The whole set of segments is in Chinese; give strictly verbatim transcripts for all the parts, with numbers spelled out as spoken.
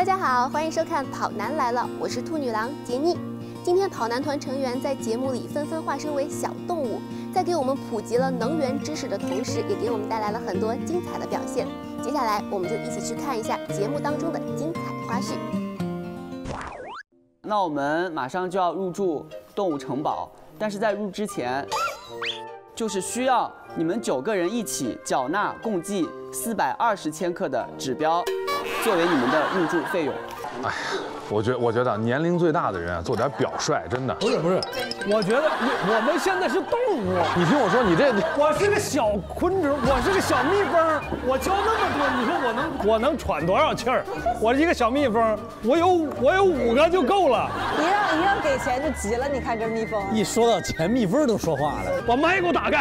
家好，欢迎收看《跑男来了》，我是兔女郎杰妮。今天跑男团成员在节目里纷纷化身为小动物，在给我们普及了能源知识的同时，也给我们带来了很多精彩的表现。接下来，我们就一起去看一下节目当中的精彩花絮。 那我们马上就要入住动物城堡，但是在入之前，就是需要你们九个人一起缴纳共计四百二十千克的指标，作为你们的入住费用。 哎呀，我觉我觉得年龄最大的人啊，做点表率，真的。 不是不是，我觉得我们现在是动物。 你听我说，你这我是个小昆虫，我是个小蜜蜂，我教那么多，你说我能我能喘多少气儿？我一个小蜜蜂，我有我有五个就够了。 一让一让给钱就急了，你看这蜜蜂。 一说到钱，蜜蜂都说话了。 把麦给我打开。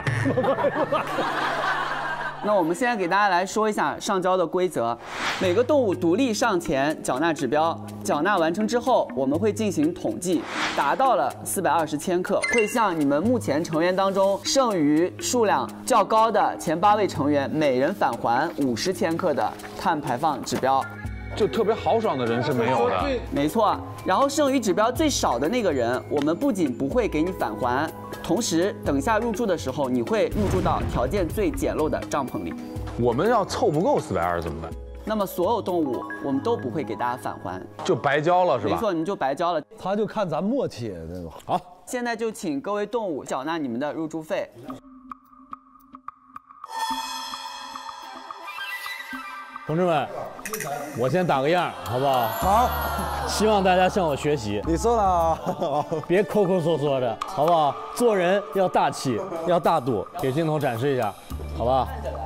那我们现在给大家来说一下上交的规则。每个动物独立上前缴纳指标，缴纳完成之后，我们会进行统计，达到了四百二十千克，会向你们目前成员当中剩余数量较高的前八位成员每人返还五十千克的碳排放指标。 就特别豪爽的人是没有的。 没错，然后剩余指标最少的那个人，我们不仅不会给你返还，同时等下入住的时候，你会入住到条件最简陋的帐篷里。 我们要凑不够四百二怎么办？ 那么所有动物我们都不会给大家返还， 就白交了是吧？ 没错，你们就白交了。 他就看咱默契，对吧？ 好， 现在就请各位动物缴纳你们的入住费。 同志们，我先打个样，好不好？ 好， 希望大家向我学习。 你说了， 别抠抠缩缩的，好不好？做人要大气，要大度，给镜头展示一下，好吧？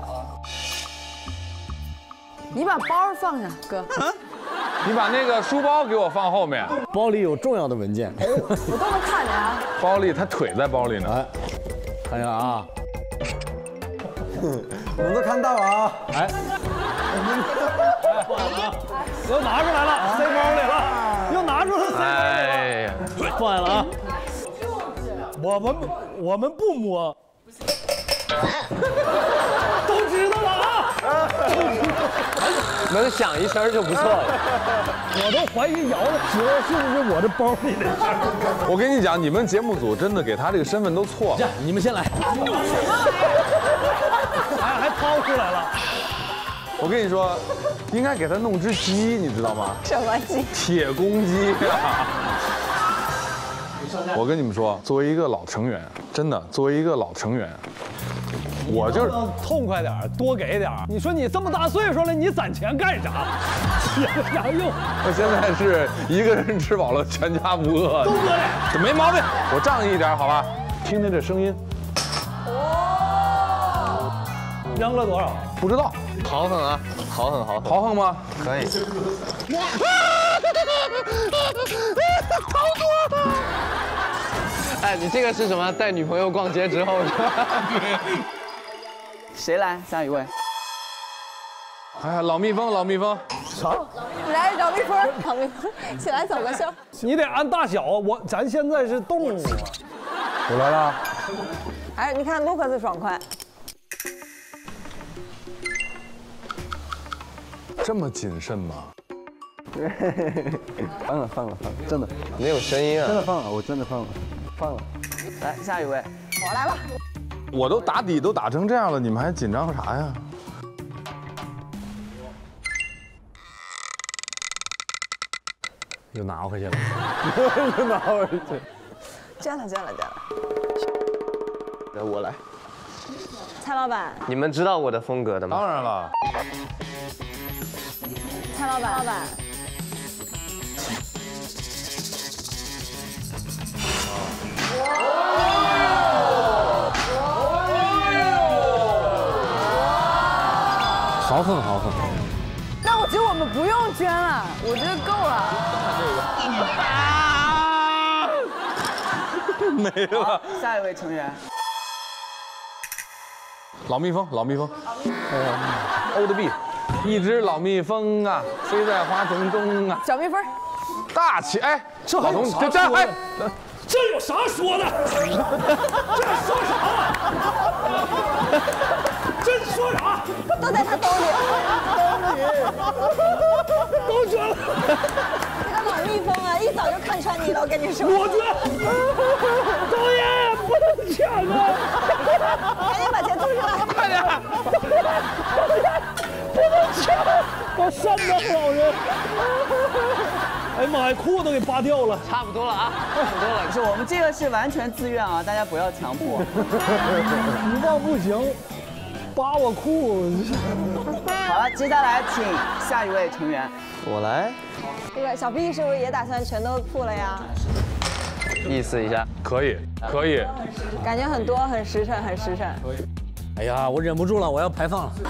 你把包放下，哥。 你把那个书包给我放后面， 包里有重要的文件。 我都能看见啊。 包里他腿在包里呢。 哎，看见了啊？ 我们都看到啊。 哎， 又拿出来了，塞包里了，又拿出来塞包里了。 哎呀， 放下了啊！ 我们我们不摸，都知道了啊！ 能响一声就不错了。 我都怀疑瑶子知道是不是我这包里的事儿。 我跟你讲，你们节目组真的给他这个身份都错了。 你们先来。 还还掏出来了。 我跟你说，应该给他弄只鸡，你知道吗？ 什么鸡？ 铁公鸡啊！我跟你们说，作为一个老成员，真的，作为一个老成员，我就是痛快点，多给点。你说你这么大岁数了，你攒钱干啥？有啥用？ 我现在是一个人吃饱了，全家不饿。 都饿嘞， 这没毛病。我仗义一点，好吧？听听这声音。 扔了多少？ 不知道。 豪横啊，豪横豪横， 豪横吗？ 可以。 好多了！ 哎，你这个是什么？带女朋友逛街之后是吧？ 谁来？下一位。 哎呀，老蜜蜂，老蜜蜂。 啥？ 来，小蜜蜂，小蜜蜂，起来走个秀。 你得按大小，我咱现在是动物。 我来了。 哎，你看卢克斯爽快。 这么谨慎吗？ 放了放了放了，真的没有声音啊！ 真的放了，我真的放了，放了。 来，下一位。 我来吧。 我都打底都打成这样了，你们还紧张啥呀？ 又拿回去了。 又拿回去。 捐了捐了捐了。 那我来。 蔡老板， 你们知道我的风格的吗？ 当然了。 蔡老板，老板。 豪横豪横。 那我觉得我们不用捐了，我觉得够了。 没了。 下一位成员。 老蜜蜂，老蜜蜂。欧的 B， 一只老蜜蜂啊，飞在花丛中啊。 小蜜蜂。 大气哎， 这老同这这哎， 这有啥说的？这说啥？这说啥？ 都在他兜里。兜里。 都准了。 这个老蜜蜂啊，一早就看穿你了，我跟你说。 我觉得导演不能抢啊！ 赶紧把钱吐出来， 快点！导演不能抢，我善良老人。哎呀妈呀，裤子都给扒掉了。 差不多了啊，差不多了。 不是，我们这个是完全自愿啊，大家不要强迫。 一棒不行，扒我裤。 好了，接下来请下一位成员。 我来这个小 B 是不是也打算全都吐了呀？ 意思一下， 可以，可以。 感觉很多，很实诚，很实诚。 哎呀，我忍不住了，我要排放了。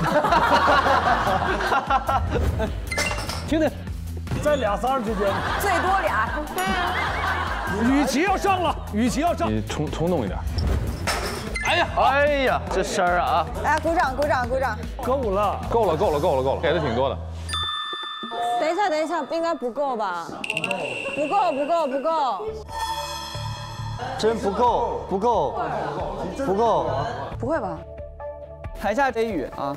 听听，在俩仨人之间， 最多俩。 雨琦要上了，雨琦要上。 你冲冲动一点。 哎呀，哎呀，这声儿啊！ 来，鼓掌，鼓掌，鼓掌。 够了， 够了，够了，够了，够了，给的挺多的。 等一下，等一下，应该不够吧？不够，不够，不够。 真不够，不够，不够。 不会吧？ 台下飞宇啊，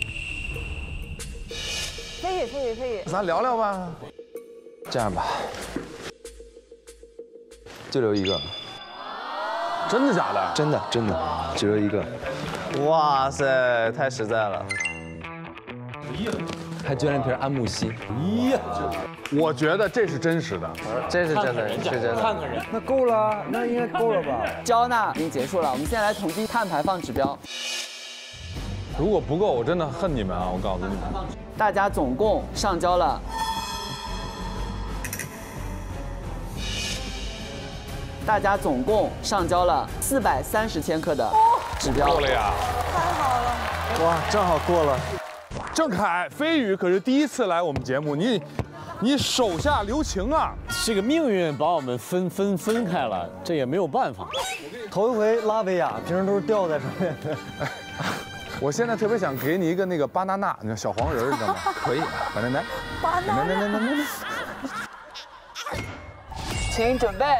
飞宇，飞宇，飞宇。 咱聊聊吧。这样吧， 就留一个， 真的假的？ 真的真的，只留一个。 哇塞，太实在了。 还捐了一瓶安慕希。 咦，我觉得这是真实的， 这是真的，是真的。 看看人， 那够了，那应该够了吧？ 交纳已经结束了，我们现在来统计碳排放指标。 如果不够，我真的恨你们啊！我告诉你们， 大家总共上交了大家总共上交了四百三十千克的指标。 够了呀！ 太好了。 哇，正好过了。 郑恺、飞宇可是第一次来我们节目，你你手下留情啊！ 这个命运把我们分分分开了，这也没有办法。 头一回拉维亚，平时都是吊在上面的。 我现在特别想给你一个那个巴娜娜，你看小黄人，你知道吗？可以，来来来， 巴娜来来来来来， 请准备。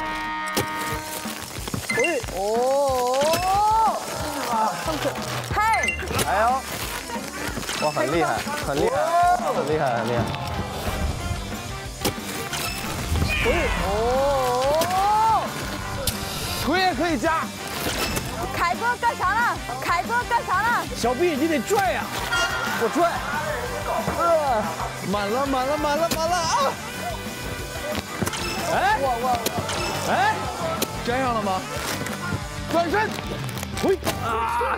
哎，哦，嘿， 哎呦，哇，很厉害，很厉害，很厉害，很厉害。 哦， 腿也可以加。 凯哥干啥呢？凯哥干啥呢？ 小 B 你得拽呀，我拽。 呃，满了，满了，满了，满了啊！ 哎， 我我哎， 粘上了吗？转身， 推啊！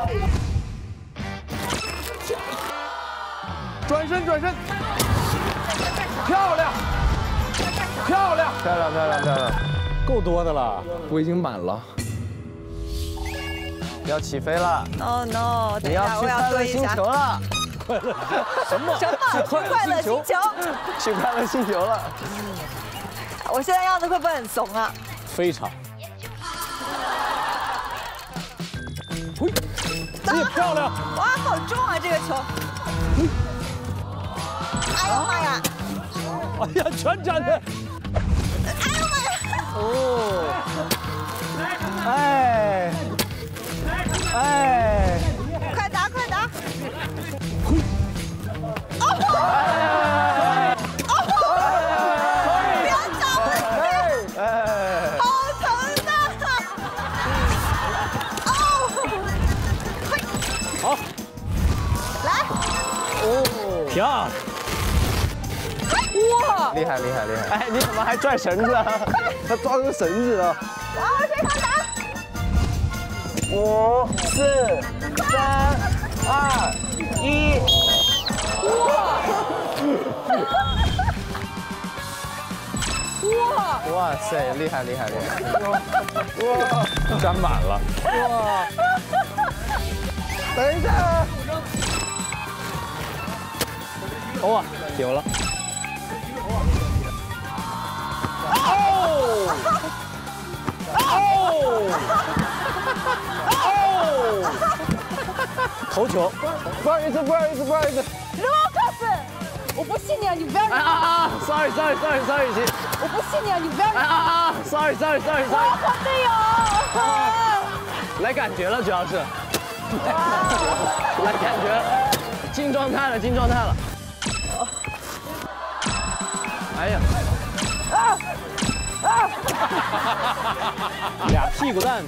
转身，转身，漂亮，漂亮， 漂亮，漂亮，漂亮！ 够多的了。 我已经满了。 要起飞了， ，Oh no！等你要一下，我要去快乐蹲一下。 星球了， 什么什么？快乐星球？ 去快乐星球了。 我现在样子会不会很怂啊？ 非常。 这也漂亮。 哇，好重啊这个球！哎呀妈呀！ 哎呀，全粘的。 哎呀妈呀！ 哦，哎，哎， 快打快打！不要找我去！好疼的！哦， 好， 来！ 漂亮。 哇！ 厉害，厉害，厉害！哎，你怎么还拽绳子啊？ 他抓住绳子了。 往我身上打！ 五、四、三、二、一。 哇！ 哇塞，厉害，厉害，厉害！ 哇，粘满了。 哇！等一下。 哇，有了。哦！哦！哦！头球， 不好意思，不好意思，不好意思。 卢克斯，我不信你啊！你不要！ 啊啊 ！Sorry，Sorry，Sorry，Sorry，姐。 我不信你啊！你不要！ 啊啊 ！Sorry，Sorry，Sorry，Sorry。 我队友。 来感觉了，主要是。来感觉了，进状态了，进状态了。 哎呀！ 啊啊！俩屁股蛋子。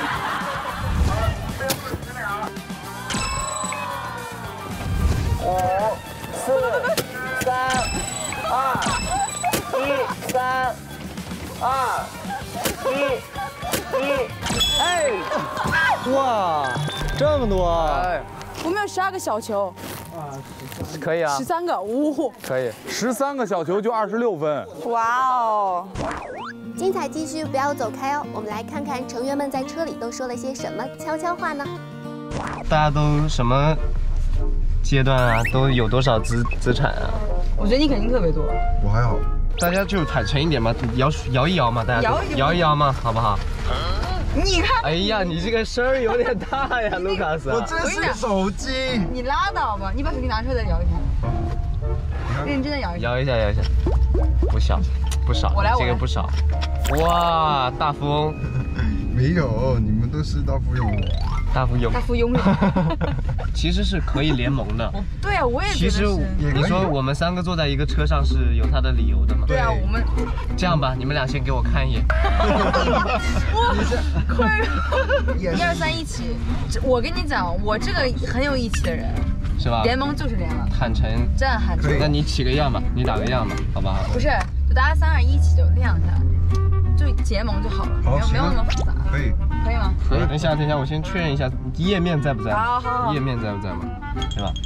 五、四、三、二、一、三、二、一、一。哎！ 哇，这么多！ 哎， 我们有十二个小球， 可以啊十，三个，呜， 可以，十三个小球就二十六分。 哇哦！ 精彩继续，不要走开哦！我们来看看成员们在车里都说了些什么悄悄话呢？ 大家都什么阶段啊？都有多少资资产啊？ 我觉得你肯定特别多。 我还好，大家就坦诚一点嘛，摇摇一摇嘛，大家摇一摇摇一摇嘛，好不好？ 你看， 哎呀，你这个声儿有点大呀，卢卡斯。 我这是个手机。 你拉倒吧，你把手机拿出来再摇一下，认真的摇一下。 摇一下，摇一下，不少，不少， 我来， 这个不少。哇，大富翁。 没有，你们都是大富翁。 大富翁。 大富翁。 其实是可以联盟的。 对啊，我也觉其实你说我们三个坐在一个车上是有它的理由的嘛？ 对啊，我们这样吧，你们俩先给我看一眼。 哇，快！一二三一起，我跟你讲，我这个很有义气的人， 是吧？ 联盟就是联了， 坦诚， 真的坦诚。 那你起个样吧，你打个样吧，好不好？ 不是，就大家三二一起就亮一下，就结盟就好了，没有没有那么复杂。 可以， 可以吗？ 可以。等一下，等一下，我先确认一下页面在不在。 好好好。 页面在不在嘛？对吧？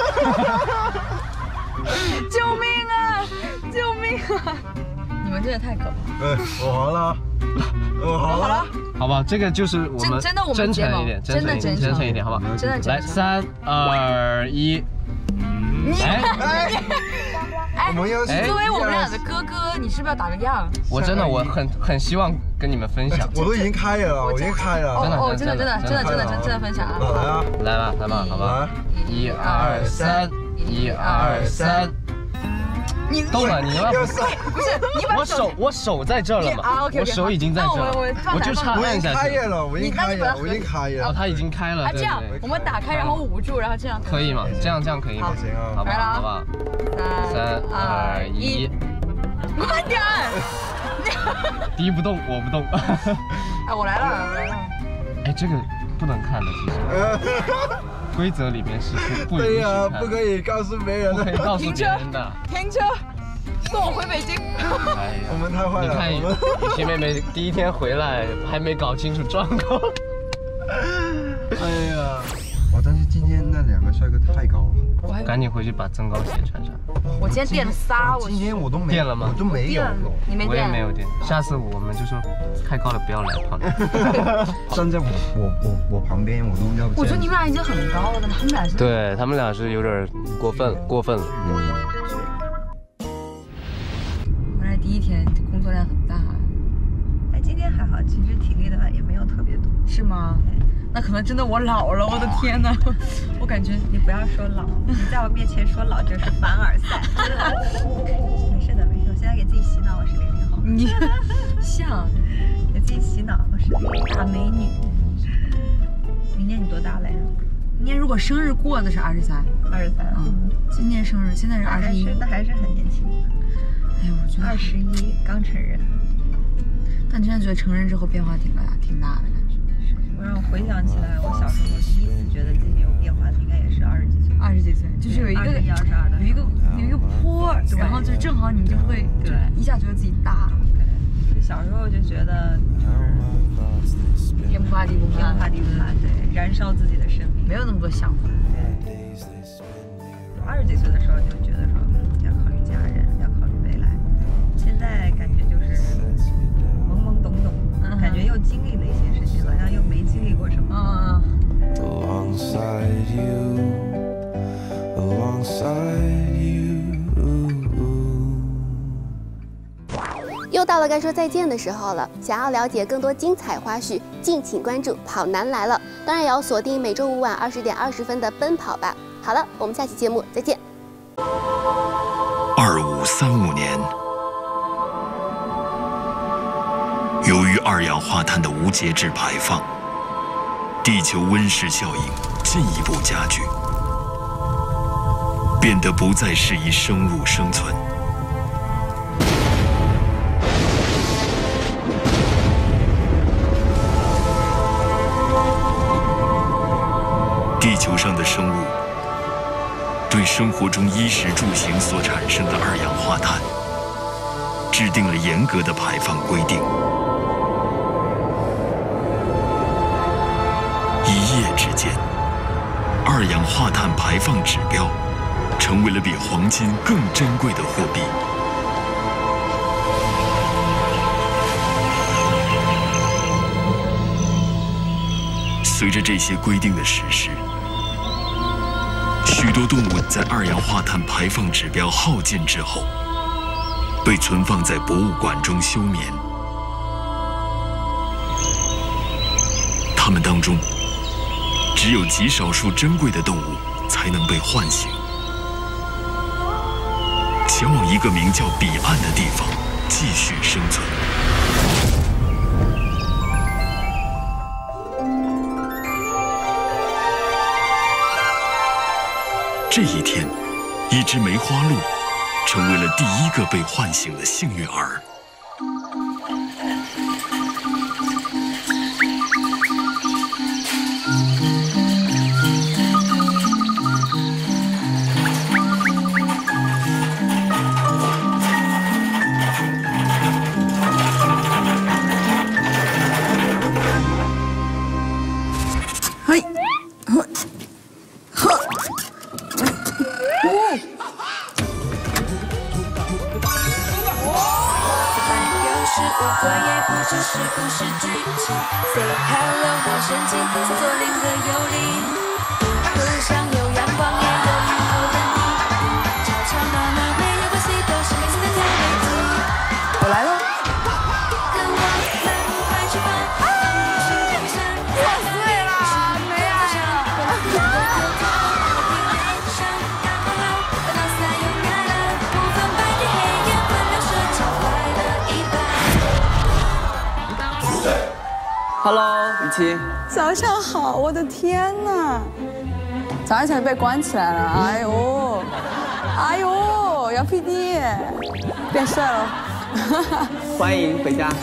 救命啊！救命啊！你们真的太可怕。 哎，我好了，我好了。 好吧，这个就是我们真的我们真诚一点， 真的真真诚一点，好吧？ 真的真来，三二一。 你哎。 哎， 我们要作为我们俩的哥哥，你是不是要打个样？ 我真的我很很希望跟你们分享。 我都已经开了，我已经开了。 真的哦，真的真的真的真的真真的分享啊！ 来啊， 来吧来吧，好吧，一二三，一二三。 你动了，你要不是你把我手我手在这儿了嘛？我手已经在这了，我就差按下去。 我已经开了，我已经开了，我已经开了。 哦，他已经开了。 啊，这样我们打开，然后捂住，然后这样可以吗？这样这样可以吗？ 行啊， 好吧好吧。三二一， 快点！ 第一不动，我不动。 哎，我来了，我来了。 哎，这个不能看的，其实。规则里面是不不允许看的。 对呀，不可以告诉别人的。 不可以告诉别人的。 停车，送我回北京。 哎呀， 我们太坏了。 你看，雨欣妹妹第一天回来还没搞清楚状况。 哎呀，哇！但是今天那两个帅哥太高了。 赶紧回去把增高鞋穿上。 我今天垫了仨，我今天我都没垫了吗？ 我都没有。 你没垫？ 我也没有垫。下次我们就说太高了不要来胖的。 站在我我我我旁边我都要。 我觉得你们俩已经很高了，他们俩是。 对他们俩是有点过分了，过分了。 嗯。回来第一天工作量很大。 哎，今天还好，其实体力的话也没有特别多。 是吗？那可能真的我老了，我的天哪！我感觉你不要说老，你在我面前说老就是凡尔赛。没事的，没事，我现在给自己洗脑，我是零零后。 你像给自己洗脑，我是大美女。明年你多大来着？ 明年如果生日过的是二十三， 二十三。嗯， 今年生日现在是二十一， 那还是很年轻。 哎呀，我觉得二十一刚成人。 但真的觉得成人之后变化挺大，挺大的感觉。 我让我回想起来，我小时候第一次觉得自己有变化的，应该也是二十几岁。 二十几岁，就是有一个有一个有一个坡，然后就正好你就会对一下觉得自己大。 对，就小时候就觉得就是天不怕地不怕， 天不怕地不怕，对，燃烧自己的生命， 没有那么多想法。 对，二十几岁的时候就觉得说要考虑家人，要考虑未来。现在感觉就是懵懵懂懂，嗯、感觉又经历了一些事情，好像又没经历过什么。 嗯。 Alongside you, alongside you. 又到了该说再见的时候了。想要了解更多精彩花絮，敬请关注《跑男来了》，当然也要锁定每周五晚二十点二十分的《奔跑吧》。好了，我们下期节目再见。 二五三五年，由于二氧化碳的无节制排放，地球温室效应进一步加剧，变得不再适宜生物生存。 球上的生物，对生活中衣食住行所产生的二氧化碳制定了严格的排放规定。一夜之间，二氧化碳排放指标成为了比黄金更珍贵的货币。随着这些规定的实施，许多动物在二氧化碳排放指标耗尽之后，被存放在博物馆中休眠。它们当中，只有极少数珍贵的动物才能被唤醒，前往一个名叫彼岸的地方继续生存。这一天，一只梅花鹿成为了第一个被唤醒的幸运儿。 嘿，呵，呵。是误会也不知是不是剧情 Say hello 好神奇，左邻和右邻，路上有阳光也有雨后的你，吵吵闹闹没有关系，都是每次的调味剂。我来了，跟我来快去吧，破碎了，没爱了。 Hello， 雨琦。 早上好，我的天哪！早上起来被关起来了，哎呦，哎呦，杨 P D 变帅了。 欢迎回家。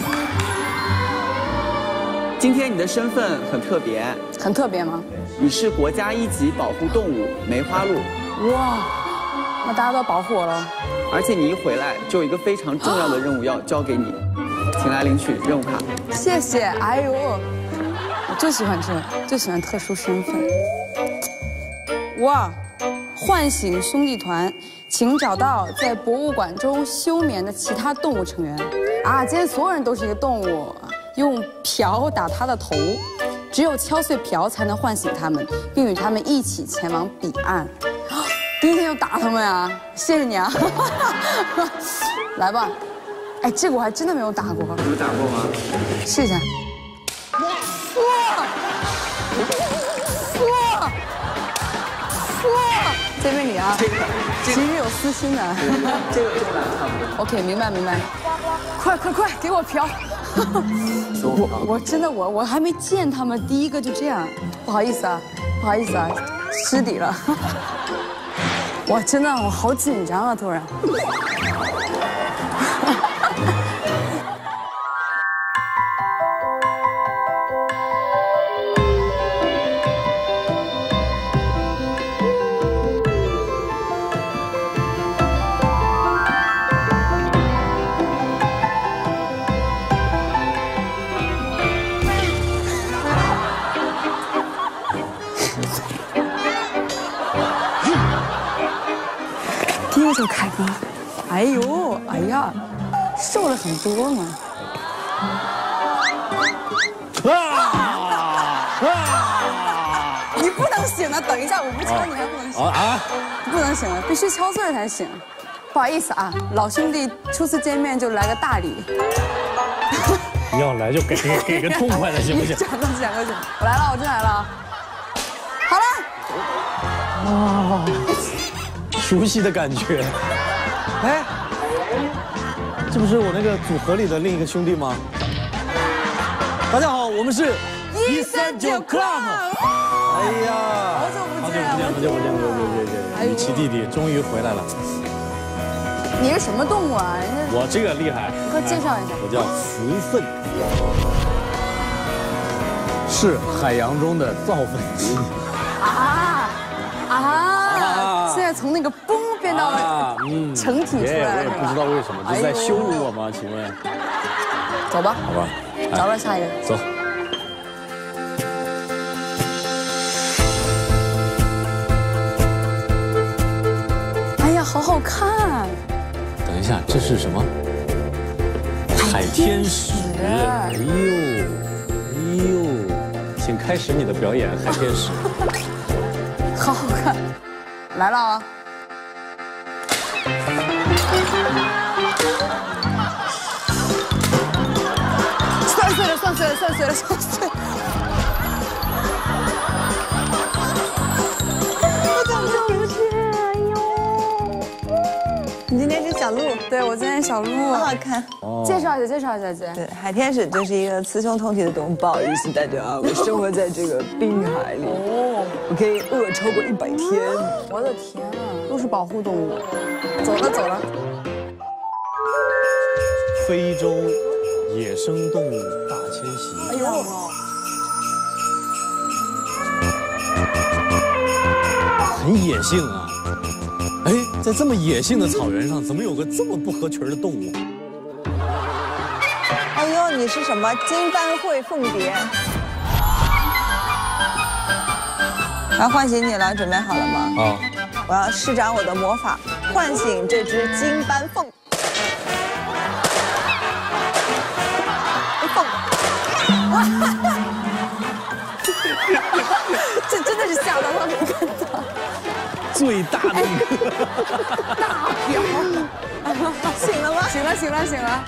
今天你的身份很特别。 很特别吗？ 你是国家一级保护动物梅花鹿。 哇，那大家都要保护我了。 而且你一回来就有一个非常重要的任务要交给你。请来领取任务卡。 谢谢。哎呦，我最喜欢这，最喜欢特殊身份。哇，唤醒兄弟团，请找到在博物馆中休眠的其他动物成员。啊，今天所有人都是一个动物，用瓢打他的头，只有敲碎瓢才能唤醒他们，并与他们一起前往彼岸。第一天就打他们啊！谢谢你啊！来吧。哎，这个我还真的没有打过。 有打过吗？ 试一下。哇！哇！哇！这边你啊，其实有私心的。 这个重量差不多。 OK， 明白明白。快快快，给我瓢！我我真的我我还没见他们第一个就这样，不好意思啊，不好意思啊，失礼了。我真的我好紧张啊，突然。就开工，哎呦，哎呀，瘦了很多嘛。啊啊！你不能醒了，等一下，我不敲你还不能醒啊！不能醒了，必须敲碎了才行。不好意思啊，老兄弟初次见面就来个大礼。 要来就给给给个痛快的，行不行？ 讲过去，讲过去。我来了，我真来了。好了。 哇，熟悉的感觉。哎，这不是我那个组合里的另一个兄弟吗？大家好，我们是一三九 club。哎呀， 好久不见， 好久不见，好久不见，好久不见，雨琦弟弟终于回来了。 你是什么动物啊？人家我这个厉害， 你快介绍一下。 我叫雌粪，是海洋中的造粪机。 啊！ 从那个崩变到了成体出来了， 我也不知道为什么，这是在羞辱我吗？请问？ 走吧， 好吧， 找找下一个。 走。 哎呀，好好看！ 等一下，这是什么？海天使。哎呦，哎呦，请开始你的表演，海天使。 好好看，来了啊！算碎了，算碎了，算碎了，算碎了。 我怎么就不去？哎呦！你今天是小鹿， 对我今天小鹿， 好好看。 介绍一下，介绍一下，姐。 对，海天使就是一个雌雄同体的动物。不好意思，大家，我生活在这个滨海里，哦，我可以饿超过一百天。 我的天啊，都是保护动物。走了，走了。 非洲野生动物大迁徙。 哎呦！ 很野性啊！哎，在这么野性的草原上，怎么有个这么不合群的动物？ 哎呦，你是什么金斑喙凤蝶？要唤醒你了，准备好了吗？ 啊！ 我要施展我的魔法，唤醒这只金斑凤。凤。 这真的是吓到我没看到。 最大的一个大表。 醒了吗？ 醒了，醒了，醒了。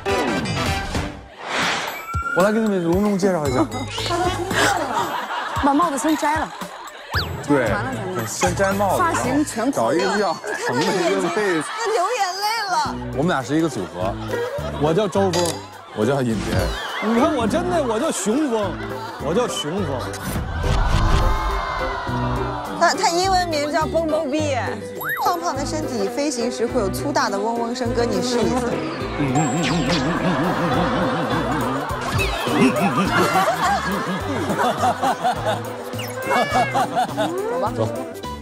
我来给你们隆重介绍一下。 把帽子先摘了。 对，先摘帽子， 发型全找一个比较横的一个位置。 那流眼泪了。 我们俩是一个组合， 我叫周峰， 我叫尹杰。 你看我真的，我叫雄风，我叫雄风。 他他英文名叫 Bumblebee， 胖胖的身体飞行时会有粗大的嗡嗡声，哥你试一次。 走吧， 走。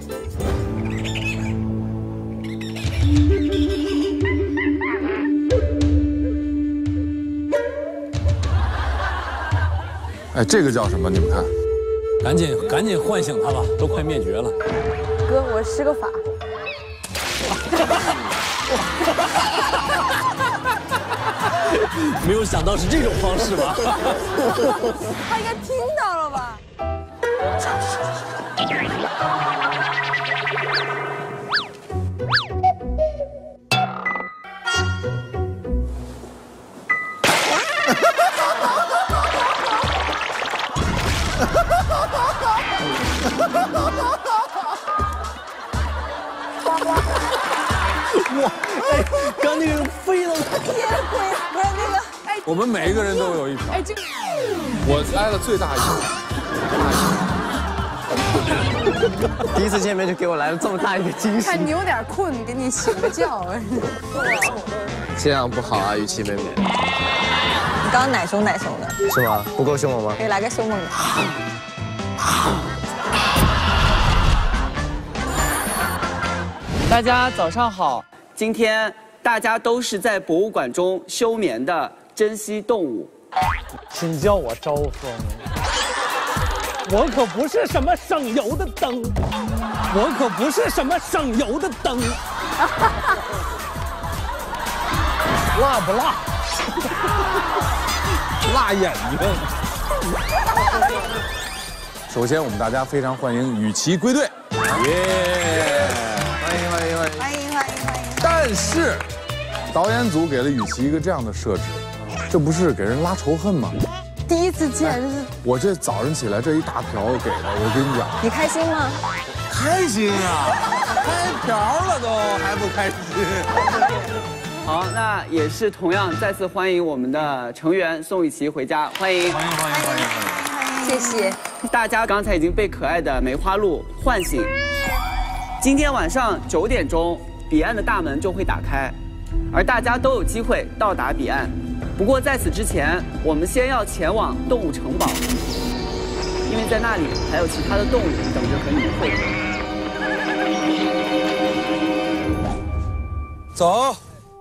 哎，这个叫什么？你们看。 赶紧赶紧唤醒他吧，都快灭绝了。 哥，我施个法。 没有想到是这种方式吧？ 他应该听到了吧？ 哇！哎，刚那个飞到天灰，不是那个， 哎， 我们每一个人都有一条。 哎，这个我挨了最大一条。第一次见面就给我来了这么大一个惊喜。 看你有点困，给你请个觉。 这样不好啊，雨琦妹妹。 你刚刚奶凶奶凶的。 是吗？不够凶猛吗？ 可以来个凶猛的。 大家早上好，今天大家都是在博物馆中休眠的珍稀动物。 请叫我招风，我可不是什么省油的灯，我可不是什么省油的灯。辣不辣？ 辣眼睛。首先，我们大家非常欢迎雨琦归队，耶！欢迎欢迎欢迎欢迎欢迎欢迎！ 但是，导演组给了雨琦一个这样的设置，这不是给人拉仇恨吗？ 第一次见，就是我这早上起来这一大瓢给的，我跟你讲， 你开心吗？ 开心啊！开瓢了都还不开心？ 好，那也是同样再次欢迎我们的成员宋雨琦回家，欢迎欢迎欢迎欢迎欢迎！谢谢大家，刚才已经被可爱的梅花鹿唤醒。今天晚上九点钟，彼岸的大门就会打开，而大家都有机会到达彼岸。不过在此之前，我们先要前往动物城堡，因为在那里还有其他的动物等着和你们会合。 走。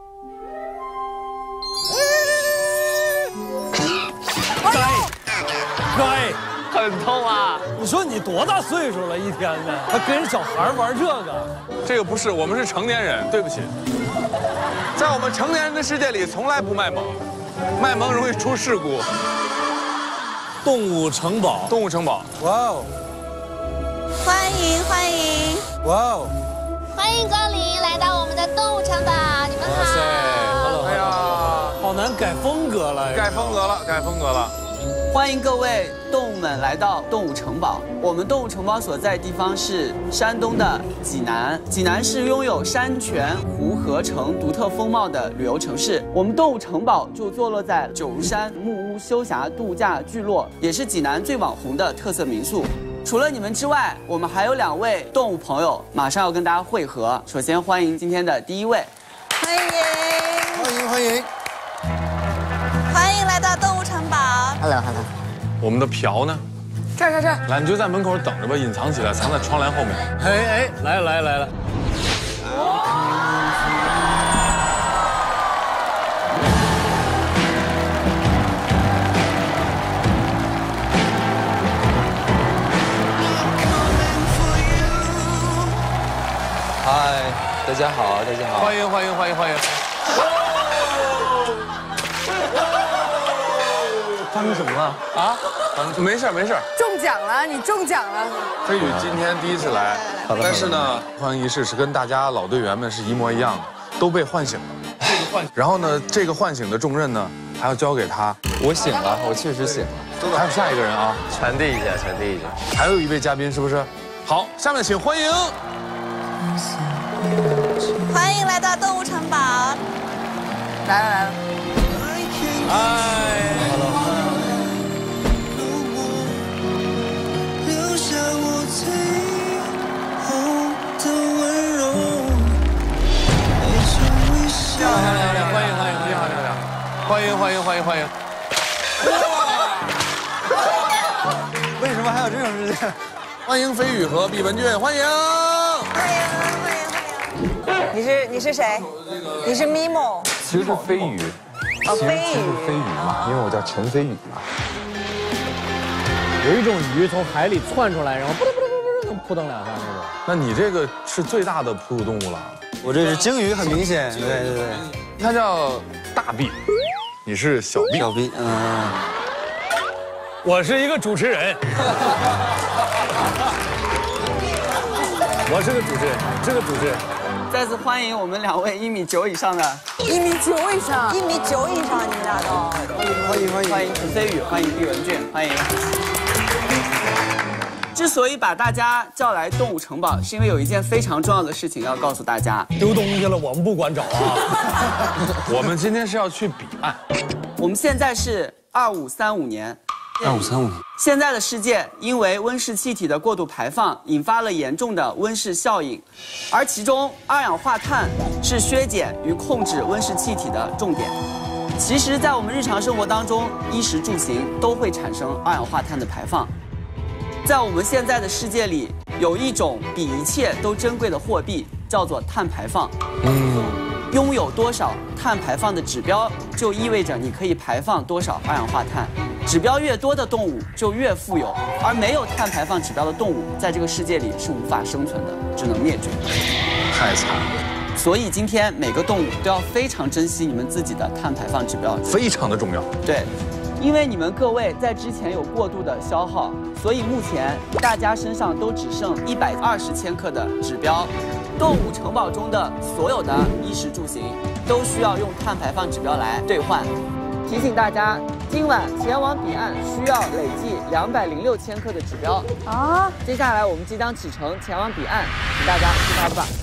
该该， 很痛啊！ 你说你多大岁数了，一天呢？还跟人小孩玩这个？ 这个不是，我们是成年人，对不起。在我们成年人的世界里，从来不卖萌，卖萌容易出事故。 动物城堡， 动物城堡， 哇哦！ 欢迎欢迎， 哇哦！ 欢迎光临，来到我们的动物城堡，你们好。 哎呀， 好难改风格了， 改风格了，改风格了。 欢迎各位动物们来到动物城堡。我们动物城堡所在地方是山东的济南。济南是拥有山泉、湖河城独特风貌的旅游城市。我们动物城堡就坐落在九如山木屋休暇度假聚落，也是济南最网红的特色民宿。除了你们之外，我们还有两位动物朋友马上要跟大家会合。首先欢迎今天的第一位， 欢迎欢迎欢迎欢迎来到动物城堡。 Hello Hello。 我们的朴呢？ 这儿这儿这儿。 来，你就在门口等着吧，隐藏起来，藏在窗帘后面。 哎哎，来了来了来了。 嗨，大家好，大家好， 欢迎欢迎欢迎欢迎。 发生什么了啊？没事没事。 中奖了，你中奖了。 飞宇今天第一次来，但是呢，欢迎仪式是跟大家老队员们是一模一样的，都被唤醒了。这个唤，然后呢，这个唤醒的重任呢，还要交给他。 我醒了，我确实醒了。 还有下一个人啊， 传递一下，传递一下。 还有一位嘉宾是不是？好，下面请欢迎。 欢迎来到动物城堡。 来了来了。 哎。 漂亮漂亮，欢迎欢迎，你好你好，欢迎欢迎欢迎欢迎。 为什么还有这种事情？ 欢迎飞宇和毕文俊，欢迎。 欢迎欢迎欢迎。你是你是谁？你是咪蒙。 其实是飞宇。 哦，飞宇。 飞宇嘛，因为我叫陈飞宇嘛。 有一种鱼从海里窜出来，然后扑腾扑腾扑腾扑腾两下那种。 那你这个是最大的哺乳动物了。 我这是鲸鱼，很明显。对对对， 它叫大臂，你是小臂。 小臂，嗯。 我是一个主持人。我是个主持人，是个主持人。 再次欢迎我们两位一米九以上的。 一米九以上， 一米九以上，你们俩都。 欢迎欢迎欢迎陈飞宇，欢迎毕文俊，欢迎。之所以把大家叫来动物城堡，是因为有一件非常重要的事情要告诉大家。 丢东西了，我们不管找啊。 我们今天是要去彼岸。 我们现在是二五三五年。 二五三五年。 现在的世界因为温室气体的过度排放，引发了严重的温室效应，而其中二氧化碳是削减与控制温室气体的重点。其实，在我们日常生活当中，衣食住行都会产生二氧化碳的排放。在我们现在的世界里，有一种比一切都珍贵的货币，叫做碳排放。嗯，拥有多少碳排放的指标，就意味着你可以排放多少二氧化碳。指标越多的动物就越富有，而没有碳排放指标的动物，在这个世界里是无法生存的，只能灭绝。 太惨了。 所以今天每个动物都要非常珍惜你们自己的碳排放指标， 非常的重要。 对。因为你们各位在之前有过度的消耗，所以目前大家身上都只剩一百二十千克的指标。动物城堡中的所有的衣食住行都需要用碳排放指标来兑换。提醒大家，今晚前往彼岸需要累计两百零六千克的指标啊！接下来我们即将启程前往彼岸，请大家出发吧。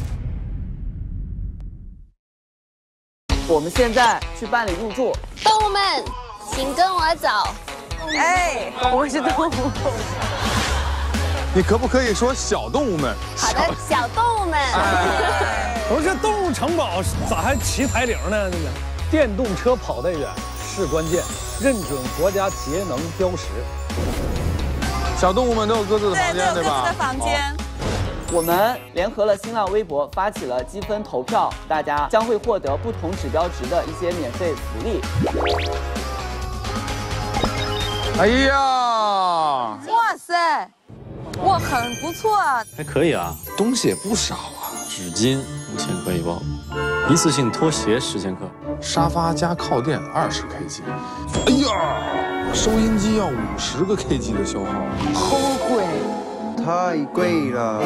我们现在去办理入住， 动物们。请跟我走。 哎， 我是动物。 你可不可以说小动物们？ 好的，小动物们。 不是动物城堡咋还骑台铃呢？那个电动车跑得远是关键，认准国家节能标识。 小动物们都有各自的房间，对吧？ 各自的房间。 我们联合了新浪微博，发起了积分投票，大家将会获得不同指标值的一些免费福利。 哎呀， 哇塞，哇，很不错啊， 还可以啊，东西也不少啊，纸巾五千克一包，一次性拖鞋十千克， 沙发加靠垫二十 K G， 哎呀，收音机要五十个 K G 的消耗， 好贵， 太贵了。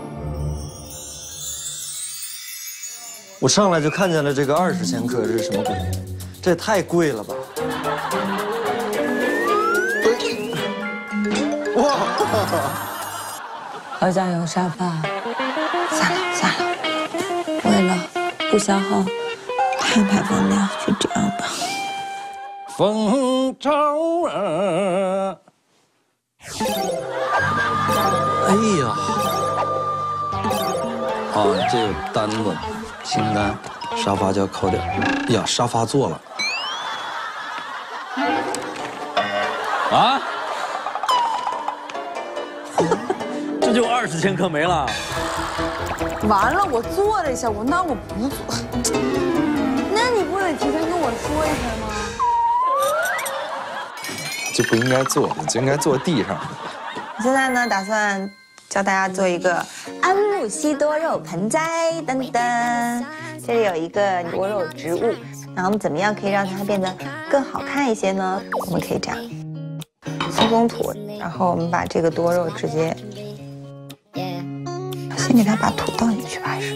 我上来就看见了这个二十千克，这是什么鬼？这也太贵了吧！ 哇！ 好像有沙发，算了算了，为了不消耗碳排放量，就这样吧。 风潮啊！ 哎呀，啊，这有单子，清单，沙发加靠垫。哎呀，沙发做了。啊？ 这就二十千克没了。 完了，我做了一下，我那我不做，那你不得提前跟我说一声吗？ 就不应该坐，就应该坐地上。 现在呢，打算教大家做一个安慕希多肉盆栽，噔噔。这里有一个多肉植物，然后我们怎么样可以让它变得更好看一些呢？我们可以这样，松松土，然后我们把这个多肉直接，先给它把土倒进去吧，还是？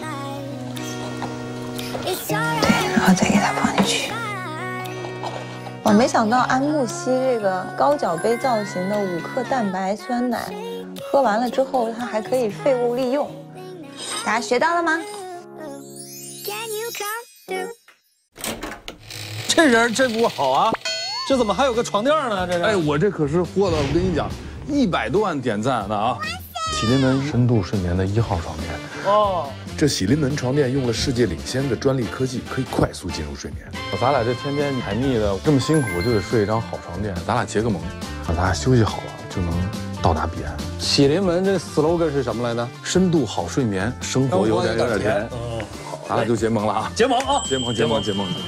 对，然后再给它放进去。我没想到安慕希这个高脚杯造型的五克蛋白酸奶，喝完了之后它还可以废物利用。大家学到了吗？ 这人这不好啊，这怎么还有个床垫呢？这是。 哎，我这可是货到，我跟你讲，一百多万点赞呢啊！喜临门深度睡眠的一号床垫哦，这喜临门床垫用了世界领先的专利科技，可以快速进入睡眠。咱俩这天天排密的这么辛苦，就得睡一张好床垫。咱俩结个盟，咱俩休息好了就能到达彼岸。 喜临门这 slogan 是什么来着？ 深度好睡眠，生活有点有点甜。嗯，好，咱俩就结盟了啊！ 结盟啊！ 结盟结盟结盟。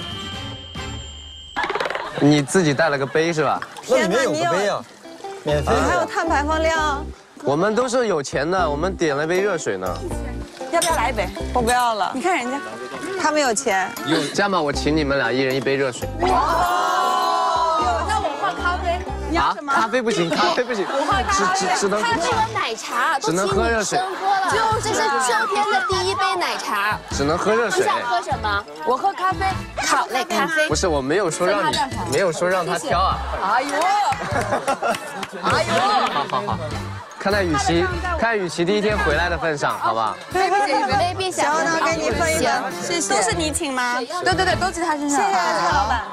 你自己带了个杯是吧？ 那里面有个杯啊，免费的。 还有碳排放量。 我们都是有钱的，我们点了杯热水呢。 要不要来一杯？ 我不要了。 你看人家， 他们有钱。 有这样吧，我请你们俩一人一杯热水。 哇！那我换咖啡。你要什么？ 咖啡不行，咖啡不行。 我换咖啡。 只只能咖啡和奶茶只能喝热水。 就这是秋天的第一杯奶茶。 只能喝热水。 你想喝什么？ 我喝咖啡。 好嘞，咖啡。 不是，我没有说让你，没有说让他挑啊。 哎呦！哎呦！ 好好好。看在雨琦，看在雨琦第一天回来的份上，好吧？ 对对对， 行，那给你分一个， 谢谢。都是你请吗？对对对，都记他身上。 谢谢蔡老板。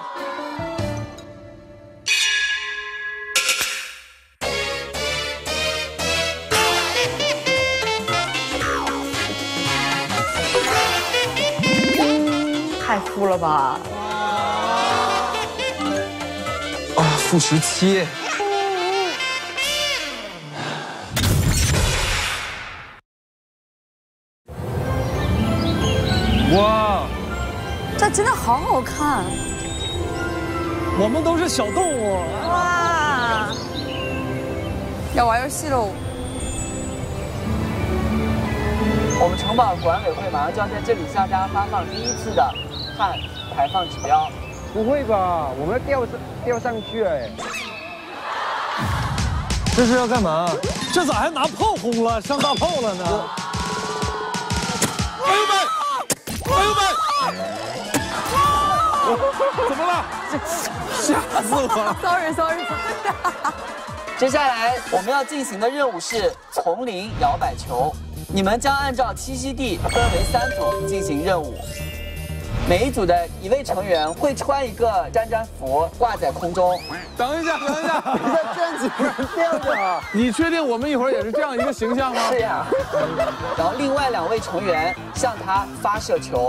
太富了吧！ 啊，负十七。 哇， 这真的好好看！ 我们都是小动物。 哇，要玩游戏喽！ 我们城堡管委会马上就要在这里向大家发放第一次的碳排放指标。 不会吧？我们要吊上吊上去哎！ 这是要干嘛？ 这咋还拿炮轰了？上大炮了呢？ 朋友们！朋友们，怎么了？吓死我了 ！Sorry Sorry。 接下来我们要进行的任务是丛林摇摆球，你们将按照栖息地分为三组进行任务。每一组的一位成员会穿一个沾沾服挂在空中。 等一下，等一下， 你在站起来这样子啊？ 你确定我们一会儿也是这样一个形象吗？ 是呀。然后另外两位成员向他发射球。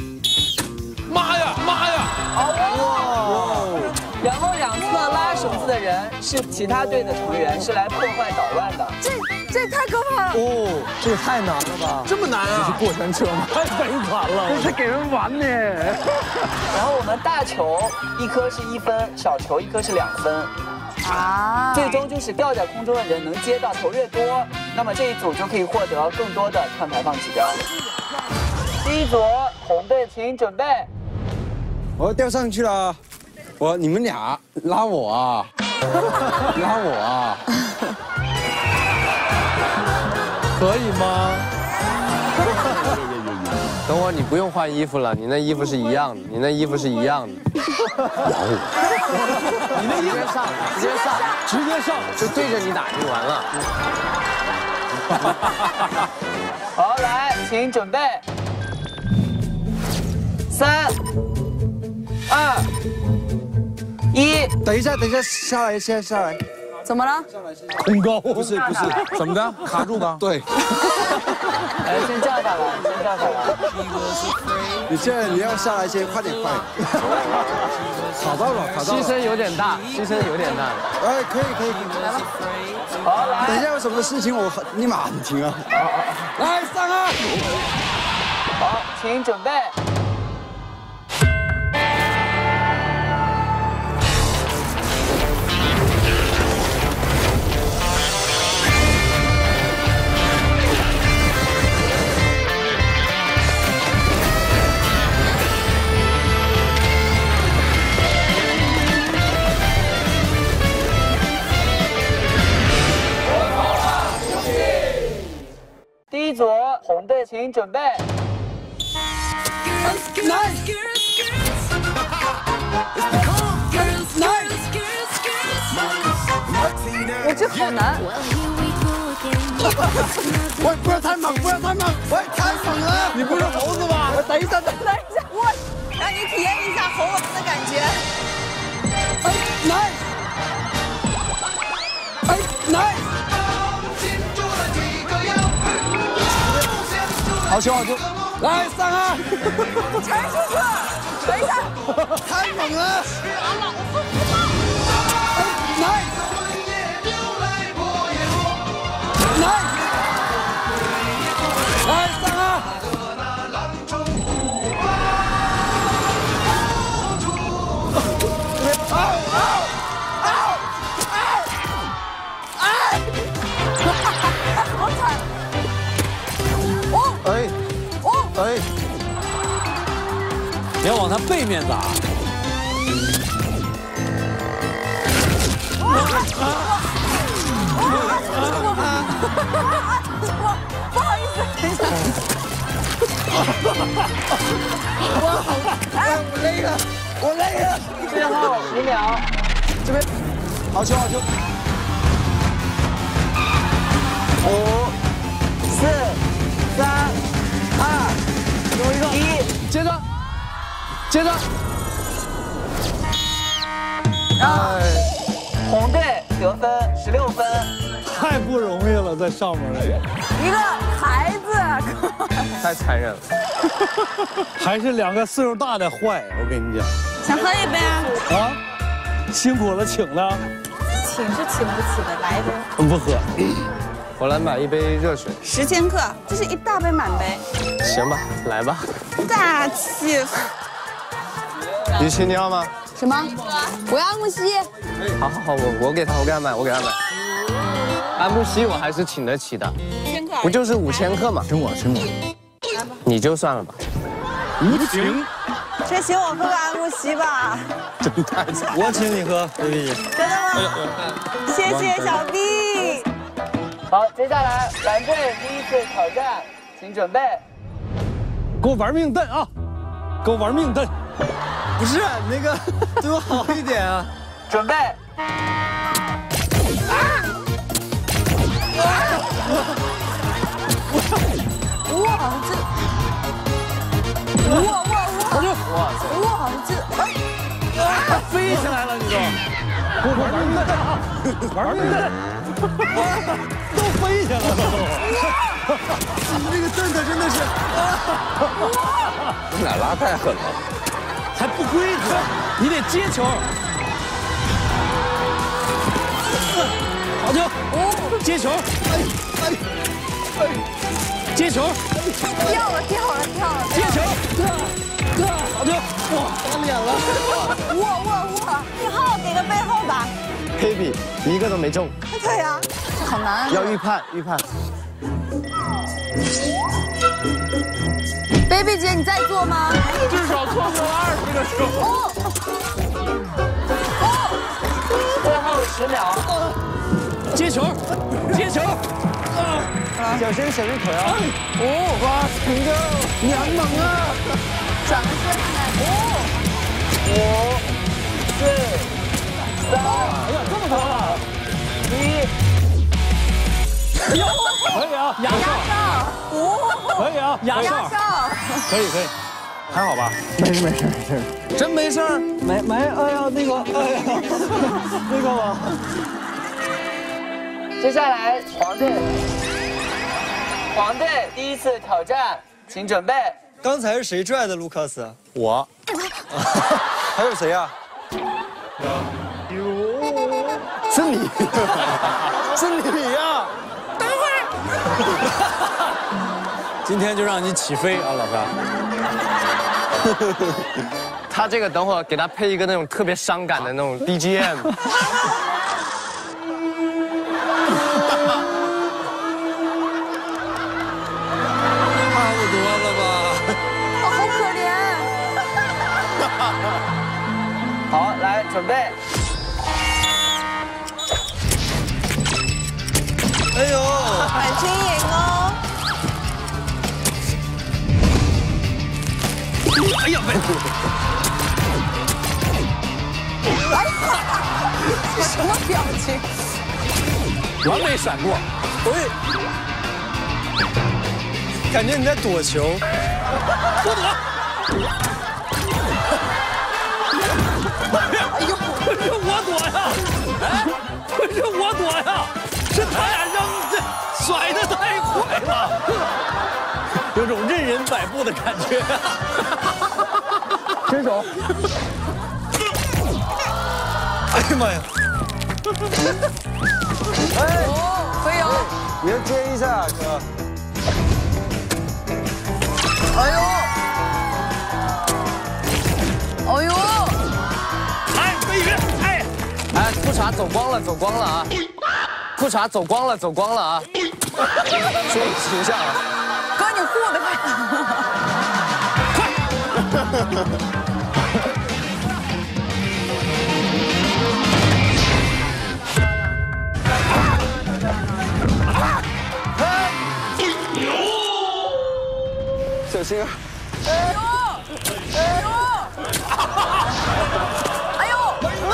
妈呀，妈呀！ 哇！然后两侧拉绳子的的人是其他队的成员，是来破坏捣乱的。 这这太可怕了！ 哦，这个太难了吧？ 这么难啊？ 这是过山车吗？太悲惨了， 这是给人玩的。 然后我们大球一颗是一分，小球一颗是两分。 啊！ 最终就是吊在空中的人能接到球越多，那么这一组就可以获得更多的碳排放指标。第一组红队，请准备。 我要吊上去了，我你们俩拉我啊，拉我啊， 可以吗？ 等会儿你不用换衣服了，你那衣服是一样的，你那衣服是一样的。 你那衣服上，直接上， 直接上， 就对着你打就完了。 好，来，请准备。三、二、一， 等一下，等一下，下来，先下来。 怎么了？ 恐高？ 不是不是，怎么的？卡住的？ 对。 来，先降下来，先降下来。 你现在你要下来先，快点快点。卡到了，卡到了。 牺牲有点大，牺牲有点大。 哎，可以可以，来吧。 好，来。 等一下有什么事情我立马喊停啊。来上啊！ 好，请准备。第一组红队，请准备。 我这好难。 喂，不要太猛，不要太猛，喂，太猛了！ 你不是猴子吗？ 等一下，等等一下，我让你体验一下猴王的感觉。 哎，nice！哎，nice！好球，好球！来上啊！ 传出去，等一下， 太猛了！来，来，来上啊！啊啊啊啊！哎！ 好惨！ 哎， 哦， 哎， 你要往他背面打。 我不好意思，等一下。 我好，哎，我累了，我累了。 最后十秒， 这边，好球，好球。 五、四、三、二、一， 接着，接着。 哎，红队得分十六分， 太不容易了，在上面这个。 一个孩子， 太残忍了。 还是两个岁数大的坏，我跟你讲。 想喝一杯啊？ 啊，辛苦了，请了。 请是请不起的，来一杯。 不喝。 我来买一杯热水。 十千克，这是一大杯满杯。 行吧，来吧。 大气。 雨琦，你要吗？ 什么？我要安慕希。 好好好，我我给他，我给他买，我给他买。安慕希我还是请得起的， 千克不就是五千克嘛？ 请我，请我。 你就算了吧。 无情。 先请我喝个安慕希吧。 真太惨。 我请你喝，弟弟。 真的吗？谢谢小弟。 好，接下来蓝队第一次挑战，请准备。 给我玩命蹬啊！给我玩命蹬。 不是那个，对我好一点啊！ 准备。 哇，这，哇哇哇！哇塞！哇，这， 哎，飞起来了，你都！给我玩命蹬啊！玩命蹬！都飞起来了都！ 你那个蹬的真的是， 你俩拉太狠了。 还不规则，你得接球。 好球！接球！哎哎哎！接球！ 掉了掉了掉了！ 接球！好球！哇，打脸了！ 握握握！一号给个背后吧。 黑笔一个都没中。 对呀， 这好难。 要预判预判。 baby 姐，你在做吗？ 至少错过了二十个手。 哦哦，最后十秒。 接球，接球。 小心小心腿啊！ 哦，哇，成哥，娘猛啊！ 转个身看看。 哦，五、四、三，哎呀，这么高了！一。 有，可以啊，压哨， 哦， 可以啊，压哨，可以可以，还好吧？ 没事没事没事， 真没事儿？ 没没，哎呀那个，哎呀，那个吧。 接下来黄队，黄队第一次挑战，请准备。 刚才是谁拽的卢卡斯？ 我。 还有谁呀？ 是你，是你呀！ 今天就让你起飞啊，老沙！ 他这个等会儿给他配一个那种特别伤感的那种 B G M。 差不多了吧？ 哦，好可怜。好，来准备。 哎呦， 很轻盈哦。 哎呀，没！ 哎呀，什么表情？ 完美闪过， 喂，感觉你在躲球。 我躲！ 哎呦， 不是我躲呀！哎，不是我躲呀，是他俩扔这甩的太快了，有种任人摆布的感觉。 伸手！ 哎呀妈呀！ 哎，可以哦， 你要接一下，哥。 哎呦！哎呦！ 哎，飞跃！哎， 哎，裤衩走光了，走光了啊！裤衩走光了，走光了啊！说形象啊！ 哥，你护的快！快！ 小心啊！ 哎呦！哎呦！哎呦！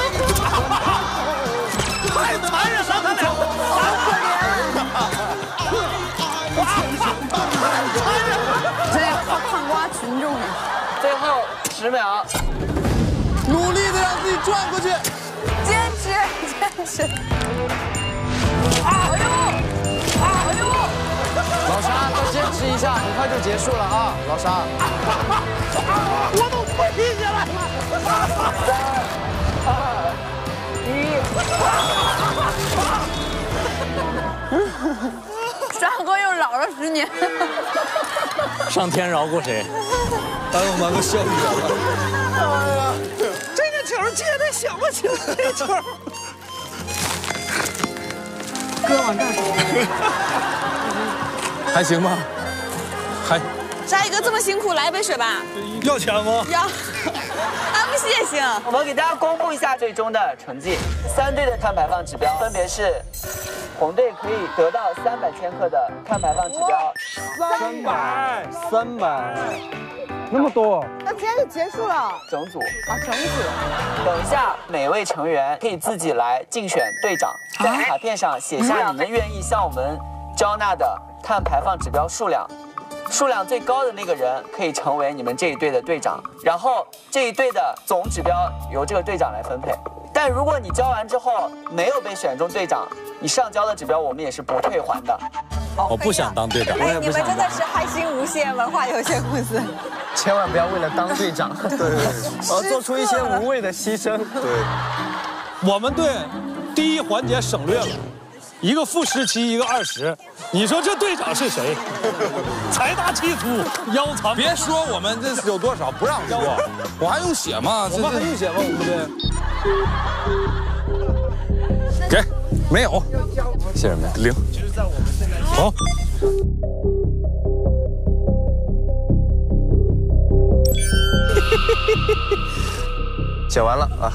太残忍了，他俩！ 好可怜！这靠看瓜群众呢。 最后十秒， 努力的让自己转过去， 坚持，坚持。哎呦！哎呦！ 老沙，再坚持一下，很快就结束了啊，老沙。 我都跪下来了。 三、二、一。 沙哥又老了十年。 上天饶过谁？ 当我妈个笑语了。 哎呀，这个球接的想不起来这球。 哥往这儿说。 还行吧，还。 沙一哥这么辛苦，来一杯水吧。 要钱吗？ 要。啊，不谢行。 我们给大家公布一下最终的成绩，三队的碳排放指标分别是：红队可以得到三百千克的碳排放指标， 三百，三百，那么多。 那今天就结束了。 整组啊，整组。 等一下，每位成员可以自己来竞选队长，在卡片上写下你们愿意向我们交纳的。 碳排放指标数量，数量最高的那个人可以成为你们这一队的队长，然后这一队的总指标由这个队长来分配。但如果你交完之后没有被选中队长，你上交的指标我们也是不退还的。 我不想当队长， 哎，你们真的是嗨星无限文化有限公司， 千万不要为了当队长，对对对，而做出一些无谓的牺牲。 对， 我们队第一环节省略了。 一个负十七，一个二十，你说这队长是谁？财大气粗，腰长。 别说我们这有多少，不让说，我还用写吗？ 我们还用写吗？我们这给没有？ 谢谢没零。好。 写完了啊。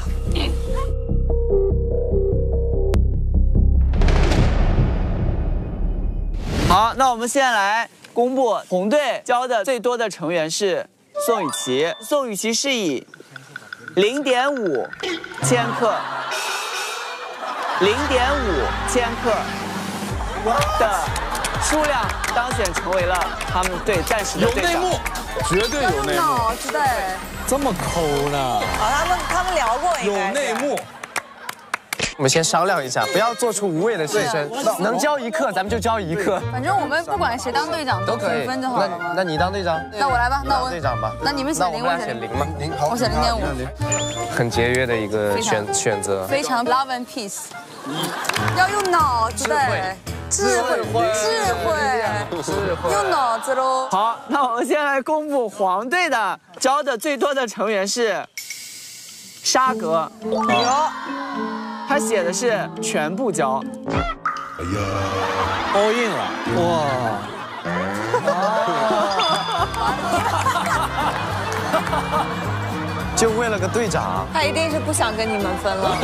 好，那我们现在来公布红队交的最多的成员是宋雨琦。宋雨琦是以零点五千克，零点五千克的数量当选成为了他们队暂时的队长。 有内幕，绝对有内幕。 脑子的， 这么抠呢？ 好，他们他们聊过， 有内幕。 我们先商量一下，不要做出无谓的牺牲。能交一克，咱们就交一克。 反正我们不管谁当队长都可以平分就好了嘛。 那那你当队长？ 那我来吧，那我队长吧。 那你们选零， 我选零吗？ 零好， 我选零点五。 很节约的一个选选择。 非常 love and peace。要用脑子的。智慧，智慧，智慧，用脑子喽。 好，那我们先来公布黄队的交的最多的成员是沙格。有。他写的是全部交。 哎呀 ，all in 了，哇！ 就为了个队长， 他一定是不想跟你们分了。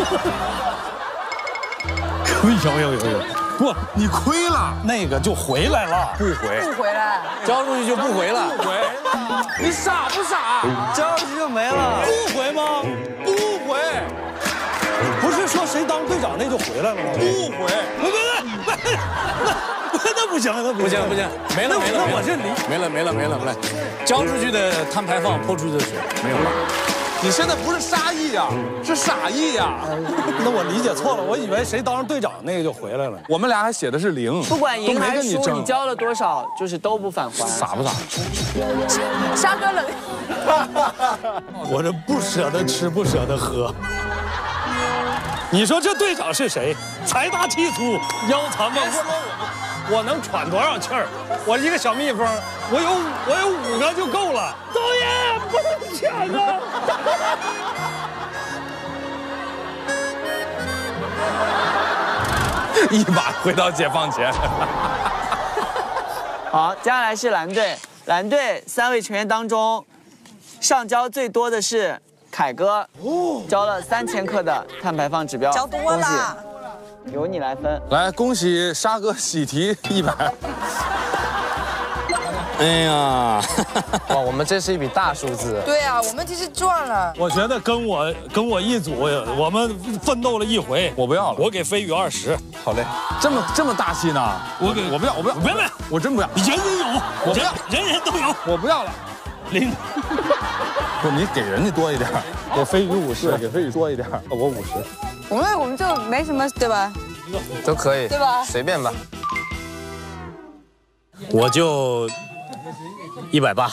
有有有有，不， 你亏了， 那个就回来了， 不回， 不回来， 交出去就不回了， 不回，你傻不傻？ 交出去就没了， 不回吗？ 不回。 不是说谁当队长那就回来了吗？ 不回， 不不不，那那不行，那不行不行，没了没了，那我这离没了没了没了来，交出去的摊排放，泼出去的水没有了。 你现在不是杀意呀，是傻意呀。 那我理解错了，我以为谁当上队长那个就回来了。 我们俩还写的是零， 不管赢还是输，你交了多少就是都不返还。 傻不傻？ 沙哥冷。 我这不舍得吃，不舍得喝。你说这队长是谁？财大气粗，腰残吧？我我能喘多少气儿？我一个小蜜蜂，我有我有五个就够了。导演不能抢啊！ 一把回到解放前。 好，接下来是蓝队。蓝队三位成员当中，上交最多的是凯哥，交了三千克的碳排放指标， 交多了， 由你来分。 来，恭喜沙哥喜提一百。 哎呀， 哇，我们这是一笔大数字。 对啊，我们其实赚了。 我觉得跟我跟我一组，我们奋斗了一回， 我不要了， 我给飞宇二十。 好嘞，这么这么大气呢？ 我给我不要，我不要， 不要不要， 我真不要。 人人有， 我不要， 人人都有， 我不要了。 零， 不，你给人家多一点， 给飞宇五十，给飞宇多一点，我五十。 我们我们就没什么，对吧？ 都可以， 对吧？ 随便吧。 我就一百八。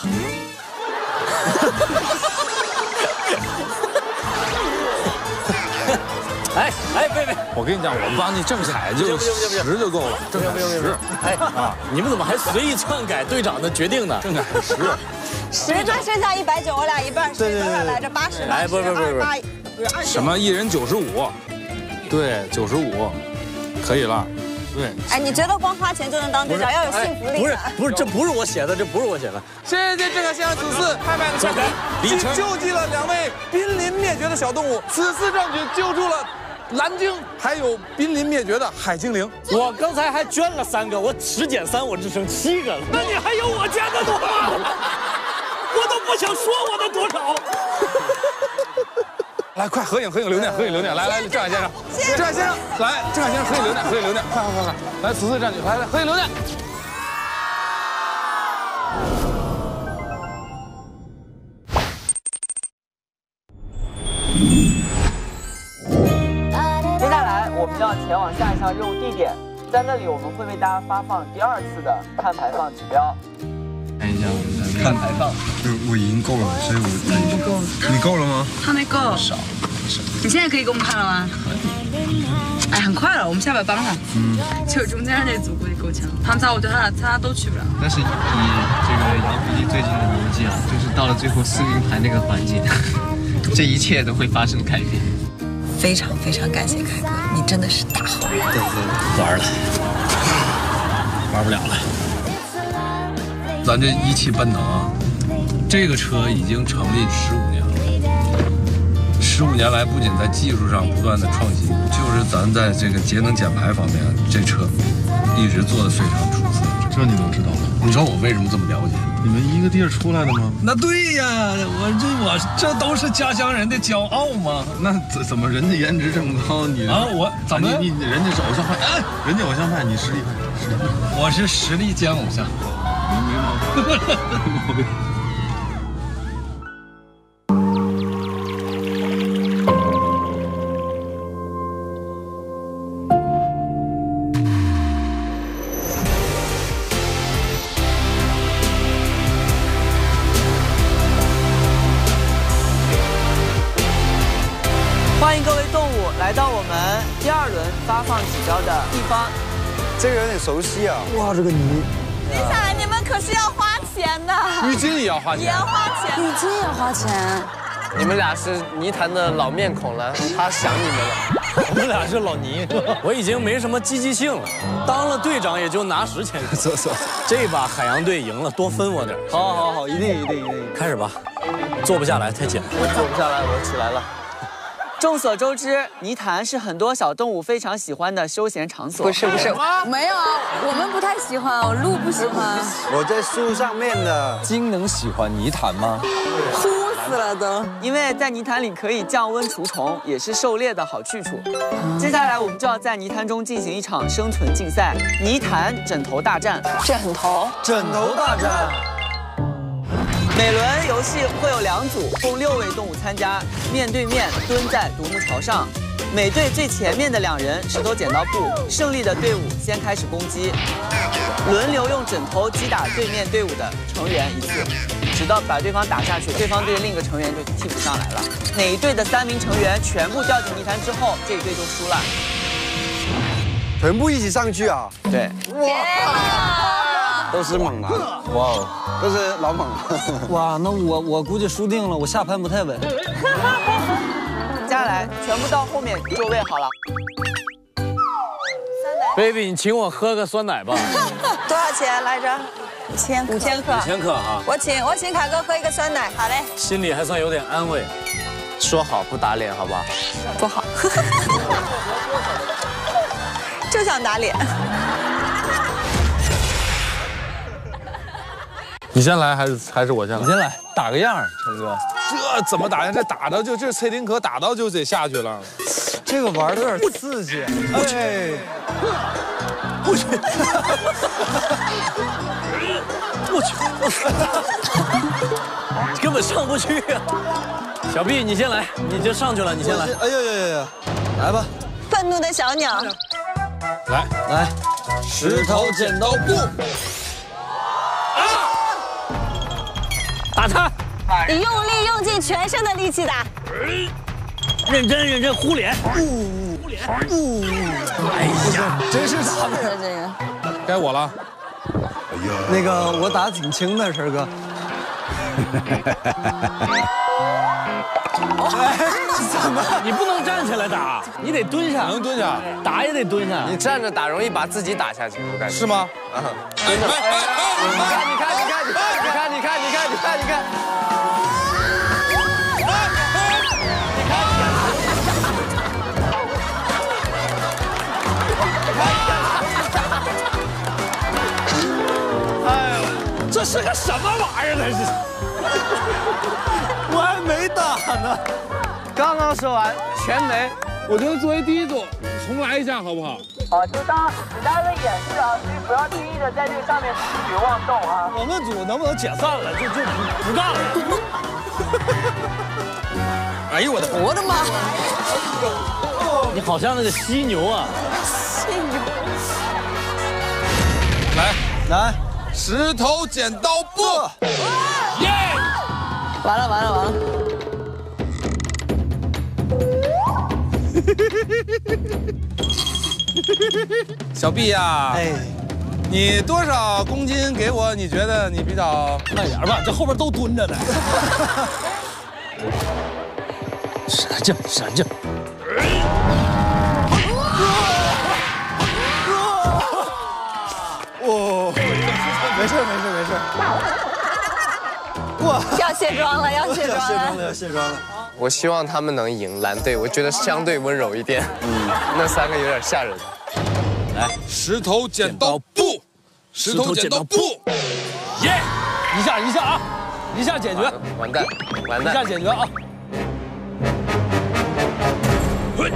哎哎，贝贝， 我跟你讲，我帮你郑恺就十就够了，郑恺十。 哎啊，你们怎么还随意篡改队长的决定呢？ 郑恺十， 十他剩下一百九，我俩一半，是多少来着？八十， 哎，不不不不， 什么一人九十五？对，九十五，可以了。对， 哎，你觉得光花钱就能当队长，要有幸福力？ 不是不是，这不是我写的，这不是我写的。 谢谢郑恺先生此次拍卖的善举，既救济了两位濒临灭绝的小动物，此次壮举救助了蓝鲸， 还有濒临灭绝的海精灵。 我刚才还捐了三个，我十减三，我只剩七个了。那你还有我捐的多吗？我都不想说我的多少。 来，快合影，合影留念，合影留念。来来，郑恺先生，郑恺先生，来，郑恺先生合影留念，合影留念，快快快快，来，此次战举，来来，合影留念。 接下来我们要前往下一项任务地点，在那里我们会为大家发放第二次的碳排放指标。 看一下我们的碳排放，就我已经够了，所以我不够。 你够了吗？ 还没够。 少。 你现在可以给我们看了吗？ 哎，很快了，我们下边帮他。嗯，就中间那组估计够呛，他们仨我觉得他俩仨都去不了。 但是以这个杨虎离最近的年纪啊，就是到了最后四名牌那个环节，这一切都会发生改变。 非常非常感谢凯哥，你真的是大好人。 对对对，玩了，玩不了了。 咱这一汽奔腾啊，这个车已经成立十五年了。十五年来，不仅在技术上不断的创新，就是咱在这个节能减排方面，这车一直做得非常出色。 这你都知道了？ 你知道我为什么这么了解？ 你们一个地儿出来的吗？ 那对呀，我这我这都是家乡人的骄傲嘛。 那怎怎么人家颜值这么高，你啊我怎么你你人家是偶像派，哎，人家偶像派，你实力派，实力派， 我是实力兼偶像， 没毛病，没毛病。 欢迎各位动物来到我们第二轮发放指标的地方。 这个有点熟悉啊！ 哇，这个泥！ 接下来你们可是要花钱的， 浴巾也要花钱， 也要花钱， 浴巾也要花钱。 你们俩是泥潭的老面孔了，他想你们了。 我们俩是老泥，我已经没什么积极性了，当了队长也就拿十千克。这把海洋队赢了，多分我点。 好，好，好，一定，一定，一定。 开始吧，坐不下来，太紧了。 我坐不下来，我起来了。众所周知，泥潭是很多小动物非常喜欢的休闲场所。 不是不是，没有，我们不太喜欢，鹿不喜欢。 我在树上面的。 鲸能喜欢泥潭吗？ 哭死了都。 因为在泥潭里可以降温除虫，也是狩猎的好去处。接下来我们就要在泥潭中进行一场生存竞赛——泥潭枕头大战。 枕头， 枕头大战。 每轮游戏会有两组，共六位动物参加，面对面蹲在独木桥上。每队最前面的两人石头剪刀布，胜利的队伍先开始攻击，轮流用枕头击打对面队伍的成员一次，直到把对方打下去，对方队另一个成员就替补上来了。哪一队的三名成员全部掉进泥潭之后，这一队就输了。 全部一起上去啊？ 对。 哇！都是猛男，哇哦，都是老猛。 哇，那我我估计输定了，我下盘不太稳。 接下来全部到后面就位好了。 baby， 你请我喝个酸奶吧。 多少钱来着？五千，五千克。 五千克啊！ 我请我请凯哥喝一个酸奶，好嘞。 心里还算有点安慰。 说好不打脸，好不好？ 不好。就想打脸。 你先来还是还是我先来？ 你先来，打个样，陈哥。 这怎么打呀？这打到就这蔡丁壳打到就得下去了。 这个玩的有点刺激。哎，我去！我去！根本上不去呀！小 B， 你先来，你就上去了，你先来。 哎呦呦呦呦！来吧！ 愤怒的小鸟。 来来，石头剪刀布。打他！ 你用力用尽全身的力气打。 认真认真，呼脸。呼脸。哎呀，真是他们这个。 该我了。 那个我打挺轻的，晨哥。哎，怎么？你不能站起来打，你得蹲下。 能蹲下， 打也得蹲下。 你站着打容易把自己打下去，我感觉。 是吗？ 啊，真的。你看，你看，你看，你看，你看，你看，你看，你看，你看。 哎呦，这是个什么玩意儿？这是。我还没打呢， 刚刚说完全没。 我觉得作为第一组，重来一下好不好？ 啊，就当给大家个演示啊，所以不要轻易的在这个上面轻举妄动啊。 我们组能不能解散了？就就不不干了。 哎呦我的， 我的妈！你好像那个犀牛啊！ 犀牛。 来来， 石头剪刀布。 耶！完了完了完了！ 小 B 呀，哎，你多少公斤给我？你觉得你比较慢点吧，这后边都蹲着呢。使劲，使劲。 哦，没事没事没事。 哇，要卸妆了，要卸妆了， 要卸妆了，要卸妆了。 我希望他们能赢蓝队，我觉得相对温柔一点。嗯，那三个有点吓人。 来，石头剪刀布，石头剪刀布， 耶！一下一下啊，一下解决。 完蛋，完蛋， 一下解决啊。嘿。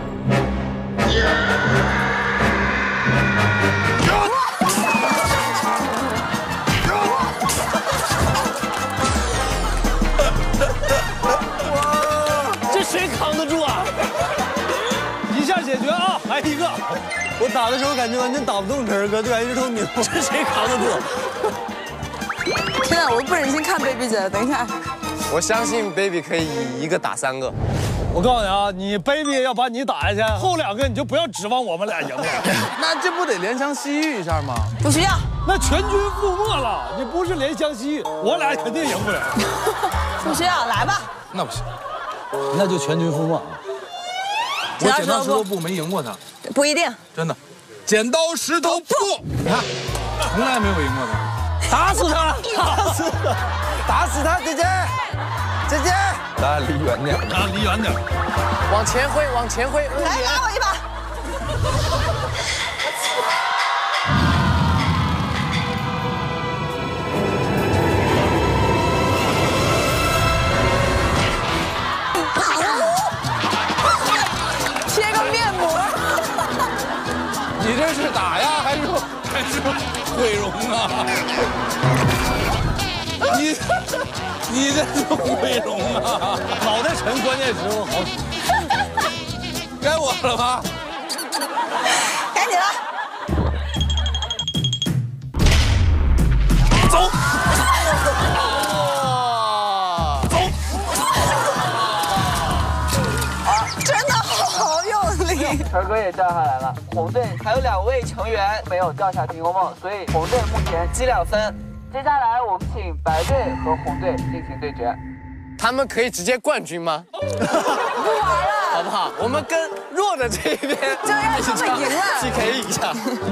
谁扛得住啊？一下解决啊！来一个， 我打的时候感觉完全打不动晨儿哥，对吧？一直都扭， 这谁扛得住？ 天啊，我不忍心看 baby 姐了。等一下， 我相信 baby 可以一个打三个。 我告诉你啊，你 baby 要把你打下去，后两个你就不要指望我们俩赢了。 那这不得怜香惜玉一下吗？ 不需要， 那全军覆没了。你不是怜香惜玉，我俩肯定赢不了。 不需要，来吧。 那不行。 那就全军覆没。 我剪刀石头布没赢过他， 不一定， 真的。剪刀石头布，你看，从来没有赢过他。 打死他！打死他！ 打死他！姐姐，姐姐， 咱俩离远点， 咱俩离远点。 往前挥，往前挥。 来，拉我一把。 你这是打呀，还是还是毁容啊？你你这是毁容啊！ 脑袋沉，关键时候好使。 该我了吧？ 该你了。 走。 走。真的好用力。 晨哥也掉下来了，红队还有两位成员没有掉下天空梦，所以红队目前积两分。接下来我们请白队和红队进行对决。 他们可以直接冠军吗？ 不玩了， 好不好？我们跟弱的这一边就让他们赢了 P K 一下。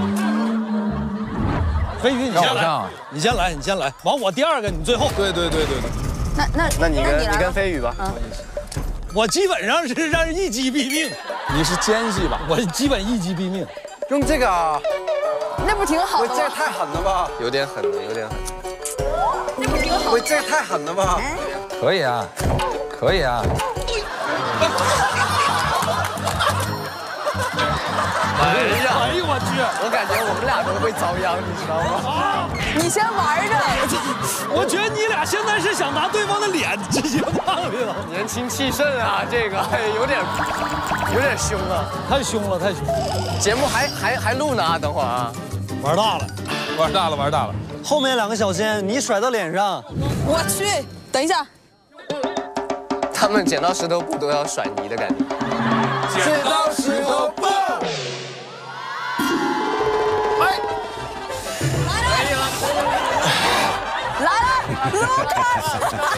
飞宇，你先来，你先来，你先来。完，我第二个，你最后。 对对对对对。 那那那你跟你跟飞宇吧。 我基本上是让人一击毙命。 你是奸细吧？ 我基本一击毙命。 用这个啊？ 那不挺好的吗？ 这个太狠了吧？ 有点狠了，有点狠。 那不挺好？ 喂，这个太狠了吧？ 可以啊，可以啊。 哎呀， 哎呦我去！ 我感觉我们俩都会遭殃，你知道吗？ 你先玩着。 我觉得你俩现在是想拿对方的脸直接放去了。 年轻气盛啊，这个哎有点有点凶啊， 太凶了，太凶。 节目还还还录呢啊，等会儿啊。 玩大了， 玩大了，玩大了。 后面两个小仙，你甩到脸上。 我去，等一下。 他们剪刀石头布都要甩泥的感觉。 剪刀石头布。 哎，来了，卢卡斯。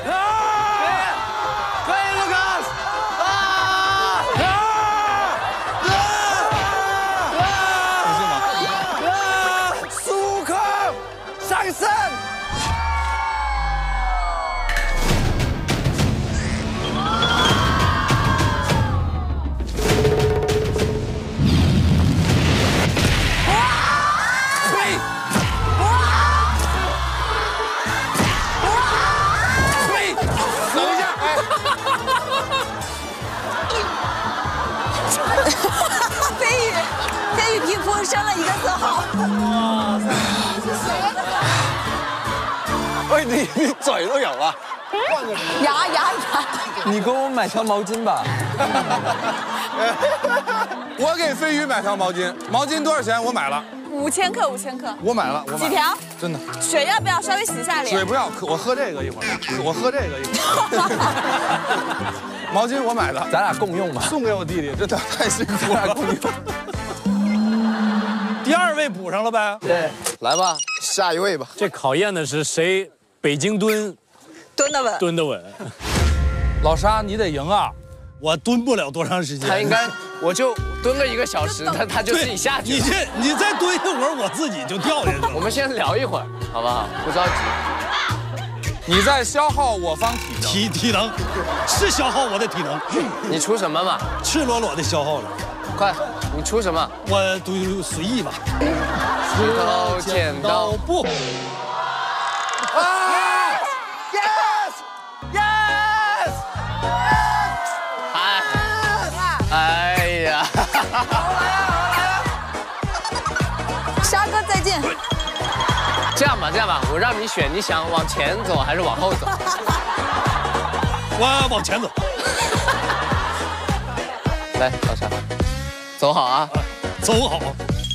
可以，卢卡斯。啊！啊！ 不是吗？啊！苏克上身。 升了一个色号。哇塞！ 喂，你你嘴都有了，换个牙牙牙！ 你给我买条毛巾吧。 我给飞宇买条毛巾，毛巾多少钱？我买了。 五千克，五千克。 我买了，我买了。 几条？ 真的。 水要不要稍微洗一下脸？ 水不要，我喝这个一会儿，我喝这个一会儿。毛巾我买的， 咱俩共用吧。 送给我弟弟，真的太辛苦了，共用。 第二位补上了呗？ 对，来吧，下一位吧。 这考验的是谁北京蹲蹲得稳， 蹲得稳。 老沙，你得赢啊！我蹲不了多长时间。 他应该，我就蹲个一个小时，他他就自己下去了。 你这你再蹲一会儿，我自己就掉下去了。 我们先聊一会儿，好不好？不着急。 你在消耗我方体能， 体体能是消耗我的体能。 你出什么嘛？ 赤裸裸的消耗了。 快，你出什么？ 我都随意吧。 石头剪刀布。 啊 ！Yes yes。 哎，哎呀！ 沙哥再见。 这样吧，这样吧，我让你选，你想往前走还是往后走？ 我往前走。 来，老沙，走好啊， 走好。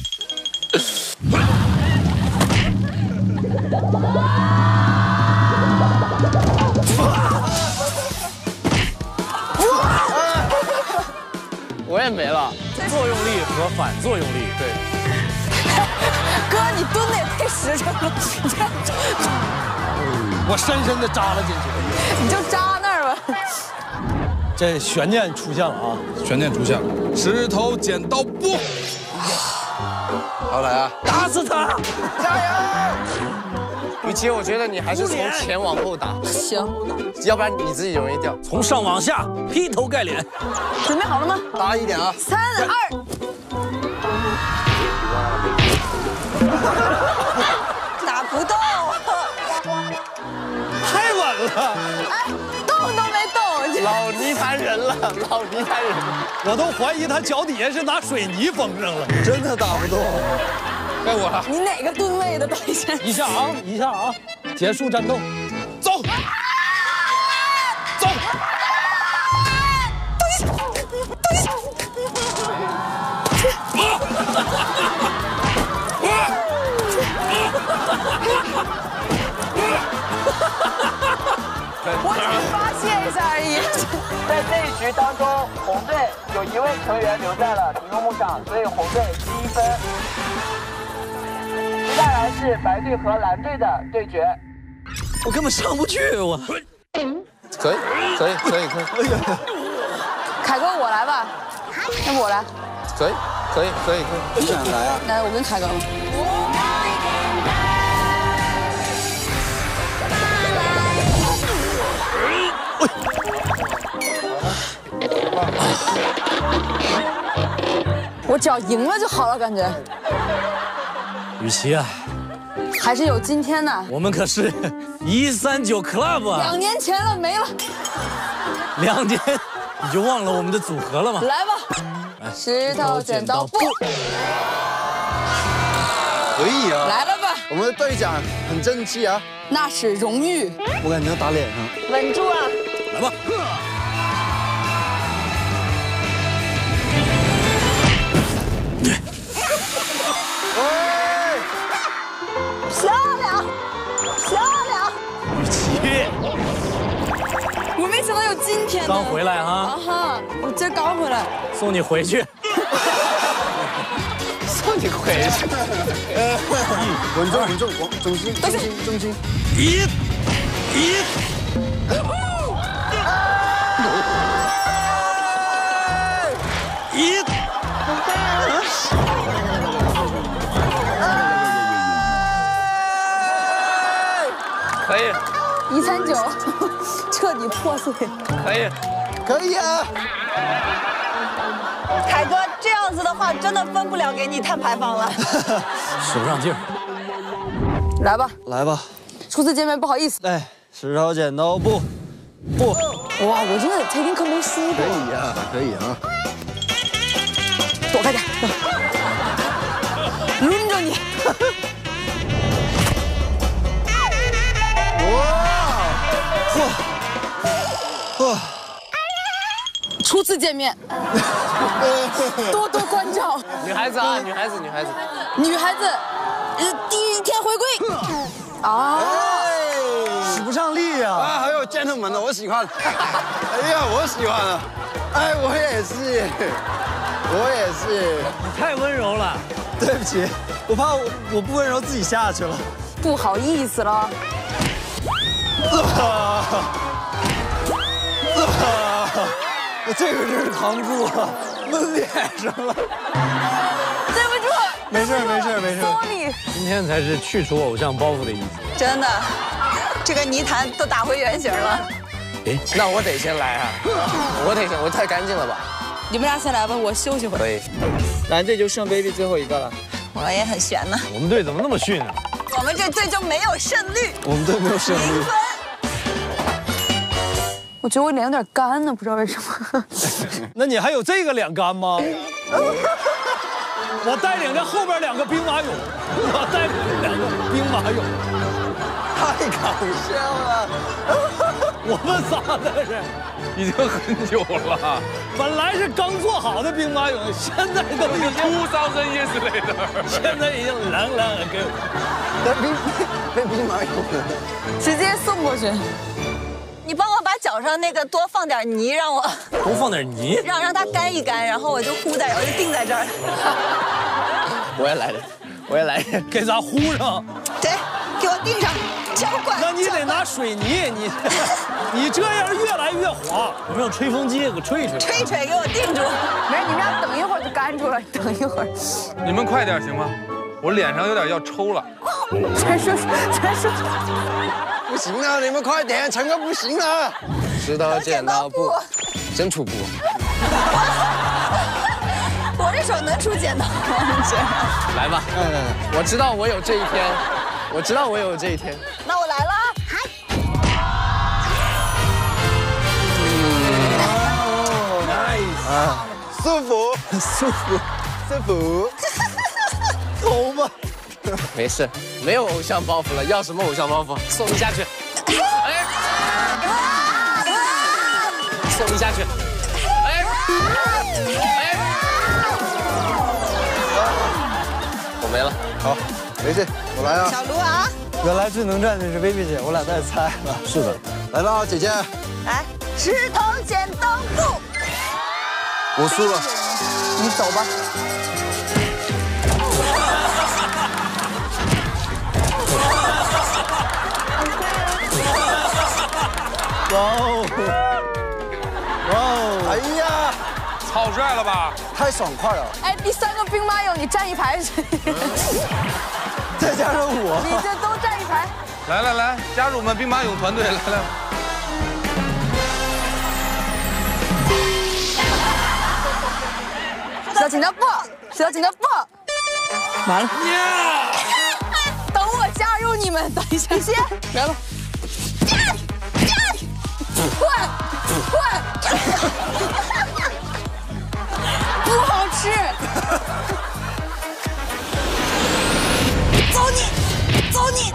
我也没了。 作用力和反作用力， 对。 哥，你蹲的也太实诚了， 我深深的扎了进去。 你就扎那儿吧。 这悬念出现了啊！ 悬念出现了，石头剪刀布。 好来啊！ 打死他！ 加油！ 雨琦，我觉得你还是从前往后打。 行。 要不然你自己容易掉。 从上往下劈头盖脸。 准备好了吗？ 大一点啊！ 三二。 打不动， 太稳了！ 哎，动都没动， 老泥潭人了，老泥潭人， 我都怀疑他脚底下是拿水泥封上了， 真的打不动。 该我了。 你哪个吨位的？等一下， 一下啊，一下啊，结束战斗，走，走。 我只是发泄一下而已。 在这一局当中，红队有一位成员留在了屏幕上，所以红队积一分。接下来是白队和蓝队的对决。 我根本上不去，我。 可以，可以，可以，可以。 凯哥，我来吧，要不我来。 可以，可以，可以，可以。 你想来啊？ 来，我跟凯哥吧。我只要赢了就好了，感觉。 雨琦啊， 还是有今天呢。 我们可是一三九 club 啊。 两年前了，没了。 两年，你就忘了我们的组合了吗？ 来吧，石头剪刀布。 可以啊。 来了吧。 我们的队长很争气啊。 那是荣誉。 我感觉打脸上。 稳住啊！ 来吧。 漂亮，漂亮！ 雨琦， 我没想到有今天。 刚回来哈。 啊哈，我今儿刚回来。 送你回去。 送你回去。 稳重，稳重，稳重心，重心，重心。 一，一。一。 可以， 一三九，彻底破碎。 可以， 可以啊！ 凯哥，这样子的话，真的分不了给你碳排放了。 使不上劲儿。 来吧， 来吧。 初次见面不好意思。 来，石头剪刀布，布。 哇，我真的他已经可没输过。 可以啊，可以啊。 躲开点，轮着你。 哇！ 初次见面，多多关照。 女孩子啊，女孩子，女孩子， 女孩子，呃，第一天回归。啊， 使不上力啊！啊，还有 gentleman 的，我喜欢。哎呀，我喜欢啊！哎，我也是。 我也是。 你太温柔了， 对不起，我怕我我不温柔自己下去了， 不好意思了。 啊！我这个真是扛不住了，闷脸上了。 对不住， 没事没事没事。 sorry。 今天才是去除偶像包袱的一集。 真的，这个泥潭都打回原形了。 哎，那我得先来啊！我得先，我太干净了吧？ 你们俩先来吧，我休息会儿。 可以。 蓝队就剩 baby 最后一个了。 我也很悬呢。 我们队怎么那么逊啊？ 我们这队就没有胜率。 我们队没有胜率。 零分。 我觉得我脸有点干呢，不知道为什么。 那你还有这个脸干吗？我带领着后边两个兵马俑，我带领着两个兵马俑， 太搞笑了。 我们仨在这已经很久了。 本来是刚做好的兵马俑，现在都已经 two thousand years later， 现在已经冷冷给我。 那兵那兵马俑呢？ 直接送过去。 你帮我把脚上那个多放点泥，让我多放点泥， 让让它干一干，然后我就呼在，我就定在这儿。 我也来了，我也来， 给咱呼上。 对，给我定上，浇灌。 那你得拿水泥，你你这样越来越滑。 我们用吹风机给我吹一吹， 吹吹给我定住。 没事，你们俩等一会儿就干住了，等一会儿。 你们快点行吗？我脸上有点要抽了。 陈叔，陈叔。 不行了，你们快点，陈哥不行了。 石头剪刀布，真出布。 我这手能出剪刀吗？ 来吧，来来来，我知道我有这一天，我知道我有这一天。 那我来了， 嗨。啊，舒服，舒服，舒服。头发。 没事，没有偶像包袱了，要什么偶像包袱？送你下去。哎，送你下去。哎，哎，我没了。 好，没事，我来啊。 小卢啊。 原来最能战的是 baby 姐，我俩在猜了。 是的， 来了啊，姐姐。 来，石头剪刀布。 我输了。 你走吧。 哇哦！哇哦！哎呀， 超帅了吧？ 太爽快了！ 哎，第三个兵马俑你站一排去， 再加上我， 你这都站一排。 来来来，加入我们兵马俑团队，来来。 石头剪刀布，石头剪刀布，完了。等我加入你们，等一下，你先来吧。换换，不好吃。走你，走你。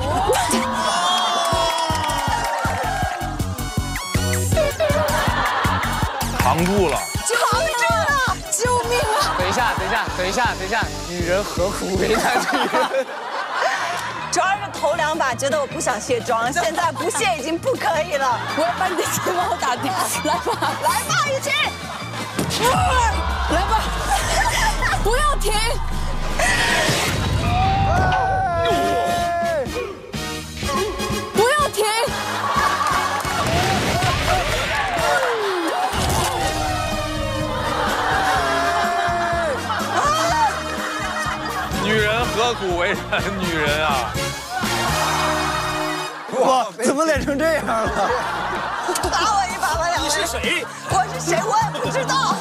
扛住了， 扛住了，救命啊！ 等一下，等一下，等一下，等一下，女人何苦为难女人？ 主要是头两把觉得我不想卸妆，现在不卸已经不可以了。 我要把你的睫毛打掉，来吧， 来吧，雨晴， 来吧，不要停。不要停。 女人何苦为难女人啊！ 哇，怎么脸成这样了？ 打我一把吧，两位。 你是谁？ 我是谁？我也不知道。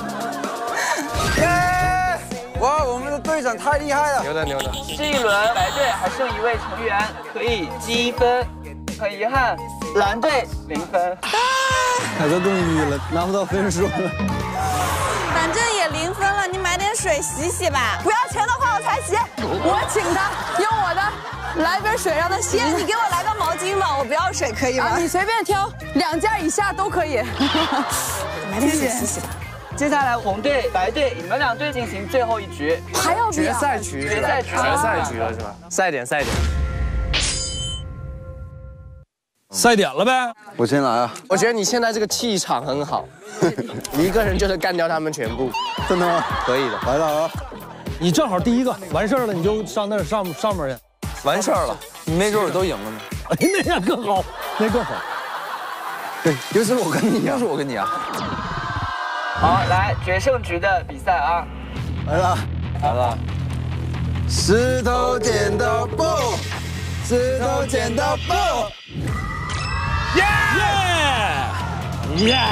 耶！哇，我们的队长太厉害了！ 牛的牛的。 这一轮白队还剩一位成员可以积分，很遗憾，蓝队零分。 凯哥更郁了，拿不到分数了。 反正也零分了，你买点水洗洗吧。不要钱的话我才洗。 我请他用我的，来杯水让他洗。 你给我来个毛巾吧，我不要水，可以吗？ 啊，你随便挑，两件以下都可以。 买点水洗洗吧。 接下来红队、白队，你们两队进行最后一局， 还要决赛局， 决赛局， 决赛局了是吧？赛点赛点。 赛点了呗。 我先来啊！ 我觉得你现在这个气场很好，你一个人就是干掉他们全部。 真的吗？ 可以的， 来了啊！ 你正好第一个完事儿了，你就上那儿上上面去。 完事儿了，你没准都赢了呢。 哎，那样更好，那更好。 对，又是我跟你啊， 又是我跟你啊。 好，来决胜局的比赛啊！ 来了， 来了。 石头剪刀布，石头剪刀布。 耶耶耶！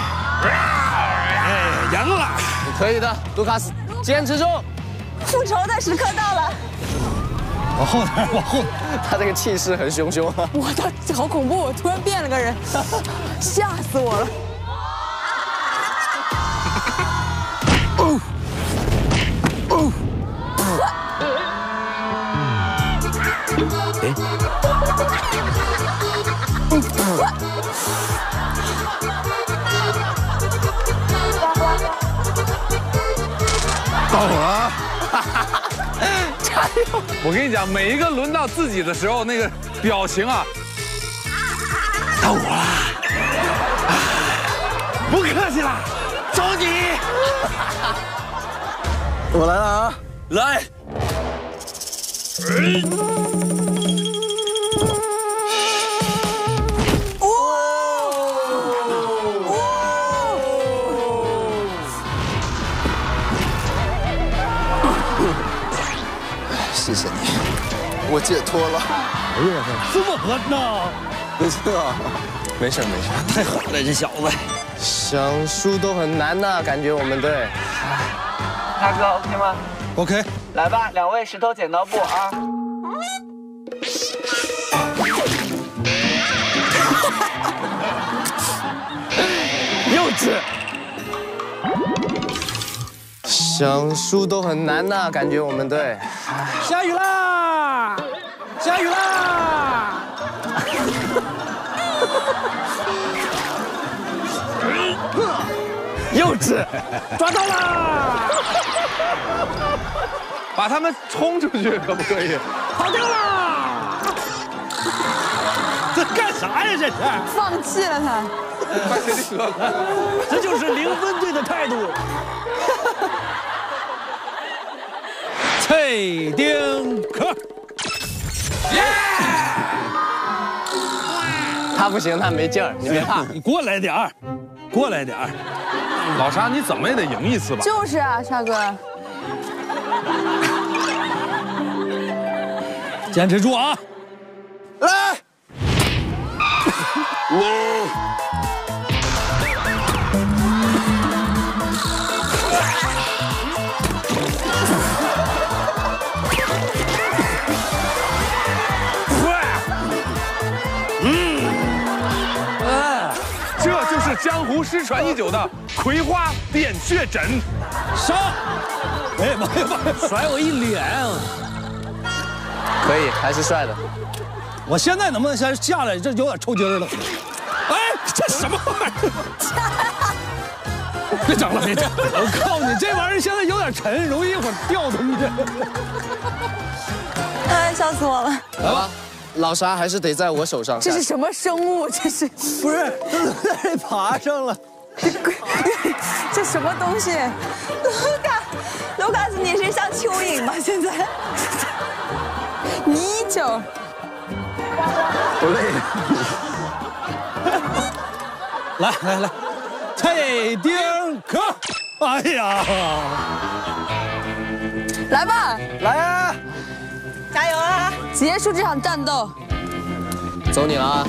哎，赢了！ 你可以的，卢卡斯，坚持住！ 复仇的时刻到了。 往后点，往后点。 他这个气势很汹汹啊！ 我的好恐怖，我突然变了个人，吓死我了。 哦哦。 哎。 到我了，加油！我跟你讲，每一个轮到自己的时候，那个表情啊，到我了， 不客气了，找你。 我来了啊！ 来。 谢谢你，我解脱了。 哎呀，这么狠呐！ 没事啊， 没事没事， 太狠了这小子。 想输都很难呐，感觉我们队。 大哥 OK 吗 ？OK。 来吧，两位石头剪刀布啊！ 幼稚。想输都很难呐，感觉我们队。 下雨啦！下雨啦！ 幼稚， 抓到啦！ 把他们冲出去，可不可以？ 跑掉啦！这干啥呀？这是放弃了他。 快给你说， 这就是零分队的态度。脆丁壳， 耶！他不行，他没劲儿，你别怕。 你过来点儿，过来点儿。 老沙，你怎么也得赢一次吧？ 就是啊，沙哥。 坚持住啊！ 来。 我。 江湖失传已久的葵花点穴枕， 上！哎呀妈呀妈呀，甩我一脸！ 可以，还是帅的。 我现在能不能先下来？这有点抽筋了。哎，这什么玩意儿？别整了，别整！我告诉你，这玩意儿现在有点沉，容易一会儿掉出去。 哎，笑死我了！ 来吧。老沙还是得在我手上。 这是什么生物？这是不是？他怎么在这爬上了？ 这什么东西？ 卢卡，卢卡斯，你是像蚯蚓吗？现在？ 泥鳅。 我累了。来来来，脆丁壳。哎呀！ 来吧， 来啊！ 加油啊！ 结束这场战斗。 走你了啊！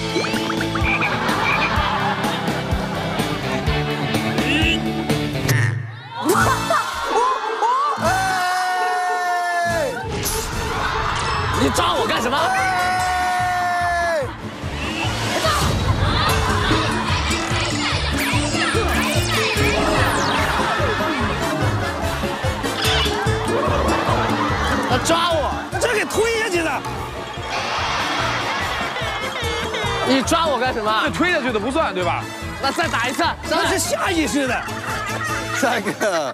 你抓我干什么？他抓我， 这给推下去的。 你抓我干什么？ 这推下去的不算，对吧？ 那再打一次， 那是下意识的。 下一个，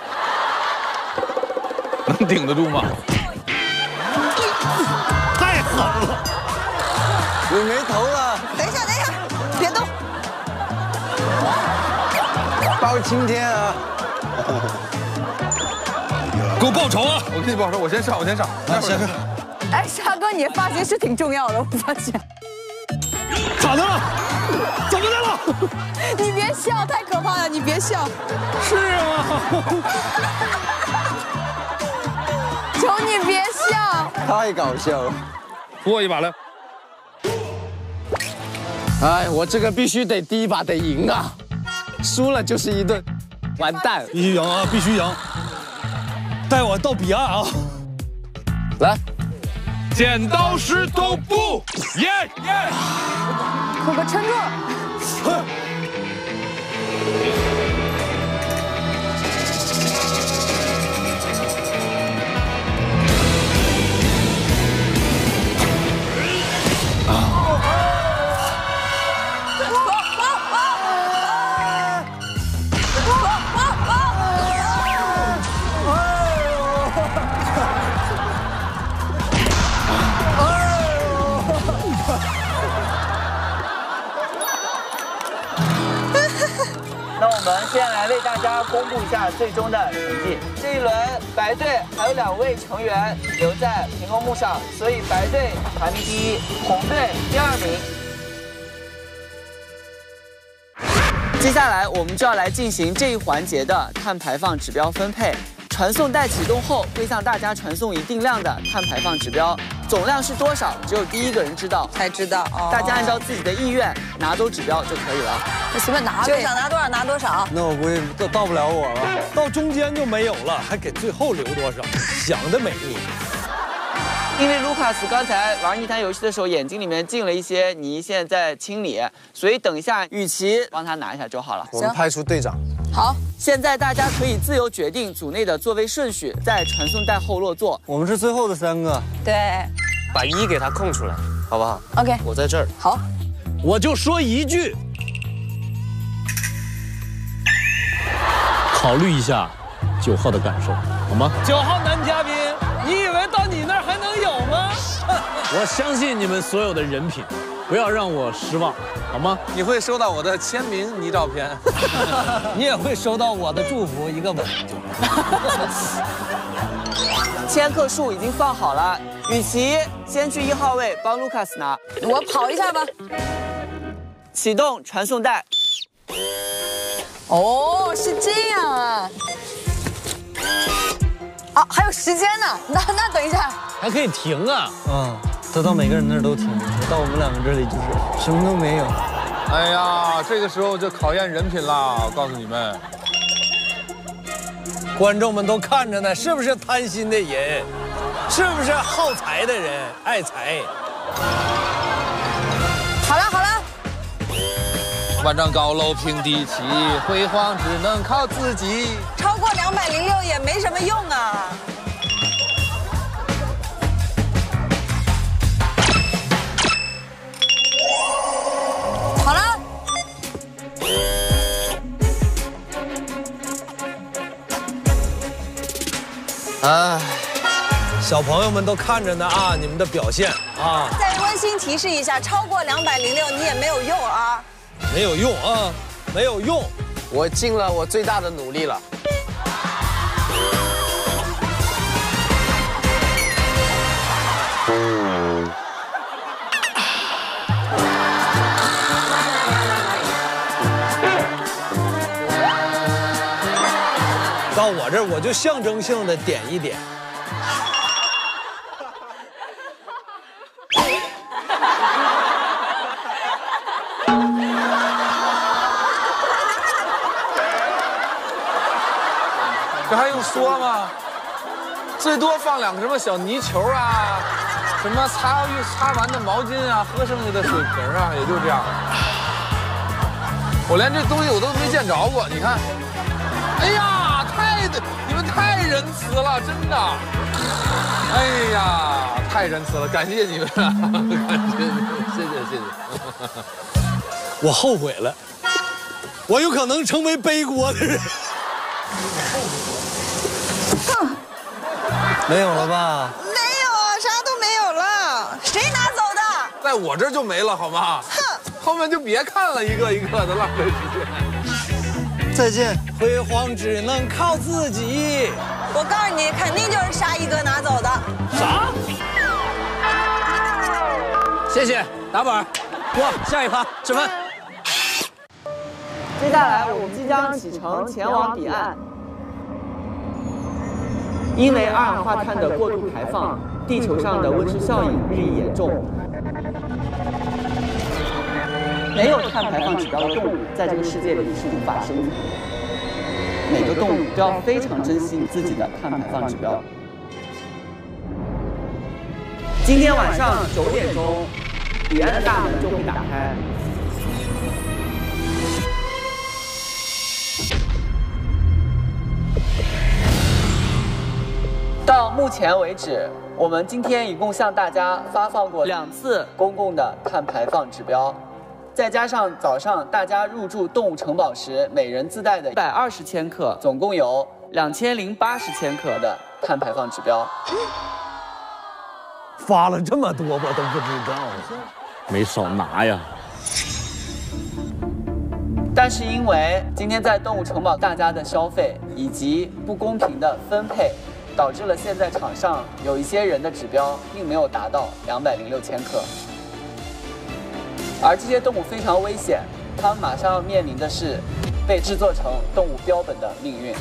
能顶得住吗？ 太狠了！ 你没头了。 等一下，等一下，别动。 包青天啊！ 给我报仇啊！我给你报仇，我先上，我先上。来，下课。 哎，沙哥，你的发型是挺重要的，我发现。 咋的了？怎么的了？ 你别笑，太可怕了！你别笑。 是啊。 求你别笑。 太搞笑了。 扶我一把来。 哎，我这个必须得第一把得赢啊，输了就是一顿完蛋。 必须赢啊！必须赢！带我到彼岸啊！ 来， 剪刀石头布，耶耶！ 可可撑住！ 那我们现在来为大家公布一下最终的成绩。这一轮白队还有两位成员留在屏风幕上，所以白队排名第一，红队第二名。接下来我们就要来进行这一环节的碳排放指标分配。传送带启动后，会向大家传送一定量的碳排放指标，总量是多少，只有第一个人知道， 才知道。哦、 大家按照自己的意愿拿走指标就可以了。 那随便拿呗， 就想拿多少拿多少。 那我估计到到不了我了， 到中间就没有了，还给最后留多少？想得美丽。 因为卢卡斯刚才玩泥潭游戏的时候，眼睛里面进了一些泥，现在在清理，所以等一下雨琦帮他拿一下就好了。 我们派出队长。 好， 现在大家可以自由决定组内的座位顺序，在传送带后落座。 我们是最后的三个。 对， 把一给他空出来，好不好 ？OK， 我在这儿。 好， 我就说一句，考虑一下九号的感受，好吗？九号男嘉宾，你以为到你那儿还能有吗？我相信你们所有的人品，不要让我失望，好吗？ 你会收到我的签名泥照片， 你也会收到我的祝福，一个吻。 千克数已经放好了，雨琦先去一号位帮卢卡斯拿。 我跑一下吧。 启动传送带。 哦，是这样啊。啊，还有时间呢，那那等一下， 还可以停啊。 嗯，他到每个人那儿都停，到我们两个这里就是什么都没有。 哎呀，这个时候就考验人品啦！我告诉你们， 观众们都看着呢，是不是贪心的人？是不是好财的人？爱财。 好了好了。 万丈高楼平地起，辉煌只能靠自己。 超过两百零六也没什么用啊。 好了。 哎，小朋友们都看着呢啊，你们的表现啊。 再温馨提示一下，超过两百零六你也没有用啊。 没有用啊，没有用。 我尽了我最大的努力了。 到我这儿我就象征性的点一点。 这还用说吗？最多放两个什么小泥球啊，什么擦浴擦完的毛巾啊，喝剩下的水瓶啊，也就这样。我连这东西我都没见着过，你看。哎呀，太你们太仁慈了，真的。哎呀，太仁慈了，感谢你们啊，感谢你们，谢谢谢谢。 我后悔了，我有可能成为背锅的人。 没有了吧？ 没有啊，啥都没有了。谁拿走的？ 在我这儿就没了，好吗？哼，后面就别看了，一个一个的浪费时间。 再见， 辉煌只能靠自己。 我告诉你，肯定就是沙一哥拿走的。 啥？谢谢，打板。哇，下一趴吃饭。 接下来我们即将启程前往彼岸。因为二氧化碳的过度排放，地球上的温室效应日益严重。没有碳排放指标的动物，在这个世界里是无法生存的。每个动物都要非常珍惜你自己的碳排放指标。今天晚上九点钟，彼岸的大门就会打开。到目前为止，我们今天一共向大家发放过两次公共的碳排放指标，再加上早上大家入住动物城堡时每人自带的一百二十千克，总共有两千零八十千克的碳排放指标。 发了这么多，我都不知道， 没少拿呀。 但是因为今天在动物城堡大家的消费以及不公平的分配，导致了现在场上有一些人的指标并没有达到两百零六千克，而这些动物非常危险，它们马上要面临的是被制作成动物标本的命运。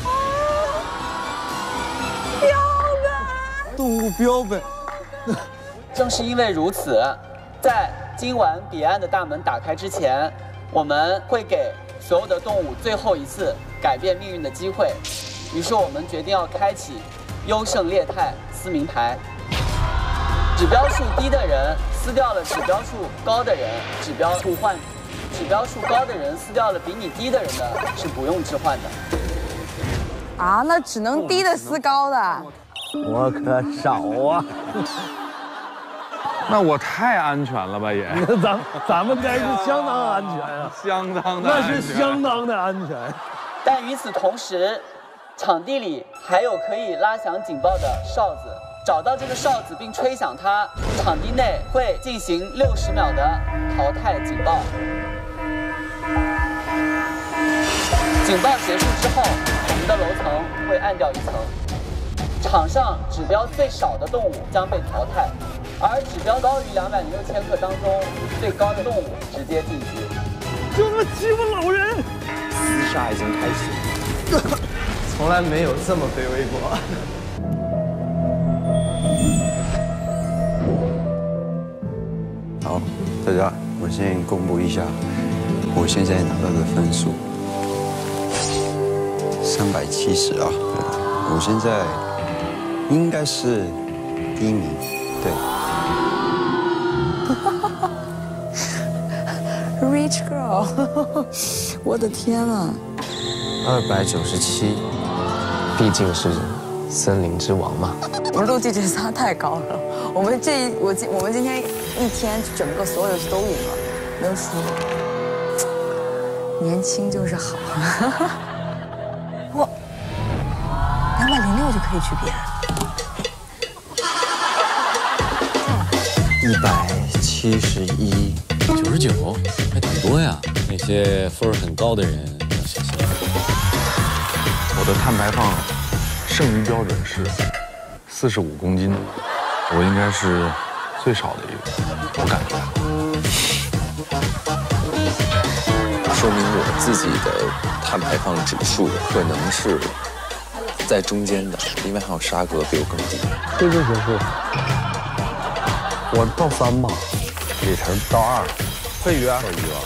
标本， 动物标本。 正是因为如此，在今晚彼岸的大门打开之前，我们会给所有的动物最后一次改变命运的机会。于是我们决定要开启优胜劣汰撕名牌，指标数低的人撕掉了指标数高的人，指标互换，指标数高的人撕掉了比你低的人的，是不用置换的。 啊，那只能低的撕高的。 我可少啊。 那我太安全了吧也？ 那咱咱们该是相当安全啊， 相当的， 那是相当的安全。 但与此同时，场地里还有可以拉响警报的哨子，找到这个哨子并吹响它，场地内会进行六十秒的淘汰警报。警报结束之后，我们的楼层会暗掉一层，场上指标最少的动物将被淘汰，而指标高于两百零六千克当中最高的动物直接晋级。 就这么欺负老人！ 厮杀已经开始。从来没有这么卑微过。 好，大家，我先公布一下我现在拿到的分数，三百七十啊，我现在应该是第一名，对。 Rich girl， 我的天啊！ 二百九十七，毕竟是森林之王嘛。 我们陆地决赛太高了，我们这一我今我们今天一天整个所有游戏都赢了，没有输。年轻就是好。哇，两百零六就可以去比。 一百七十一， 九十九，还挺多呀。那些分儿很高的人要小心。 我的碳排放剩余标准是四十五公斤，我应该是最少的一个，我感觉。 说明我自己的碳排放指数可能是在中间的，因为还有沙哥比我更低。 这就结束。我到三吧，李晨到二，费宇啊，费宇啊。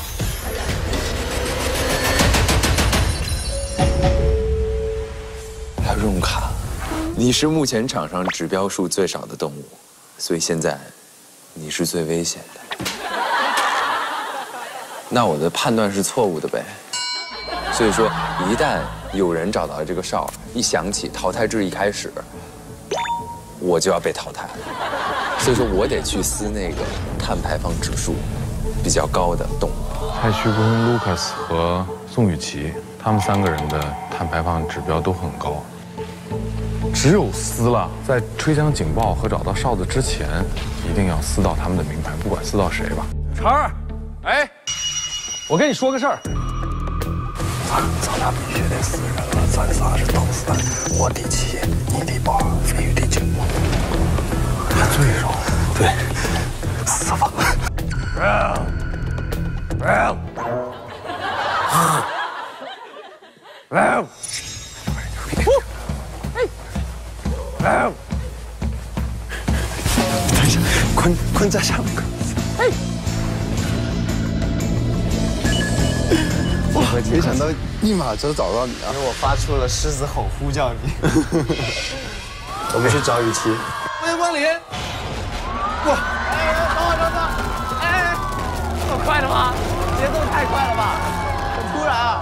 还有润卡，你是目前场上指标数最少的动物，所以现在你是最危险的。那我的判断是错误的呗。所以说，一旦有人找到这个哨，一响起，淘汰制一开始，我就要被淘汰。所以说我得去撕那个碳排放指数比较高的动物。 蔡徐坤、卢卡斯和宋雨琦，他们三个人的碳排放指标都很高。 只有撕了，在吹响警报和找到哨子之前，一定要撕到他们的名牌，不管撕到谁吧。 成儿，哎，我跟你说个事儿。 咱咱俩必须得死人了，咱仨是等死，我第七，你第八，飞宇第九。还对上？对，死吧。Round, round, round. 哎，等一下，坤坤在上面。哎，哇，没想到一马就找到你啊！ 因为我发出了狮子吼呼叫你。 我们去找雨琦。 欢迎光临。哇！ 哎，等会等等，哎，这么快的吗？节奏太快了吧，很突然啊！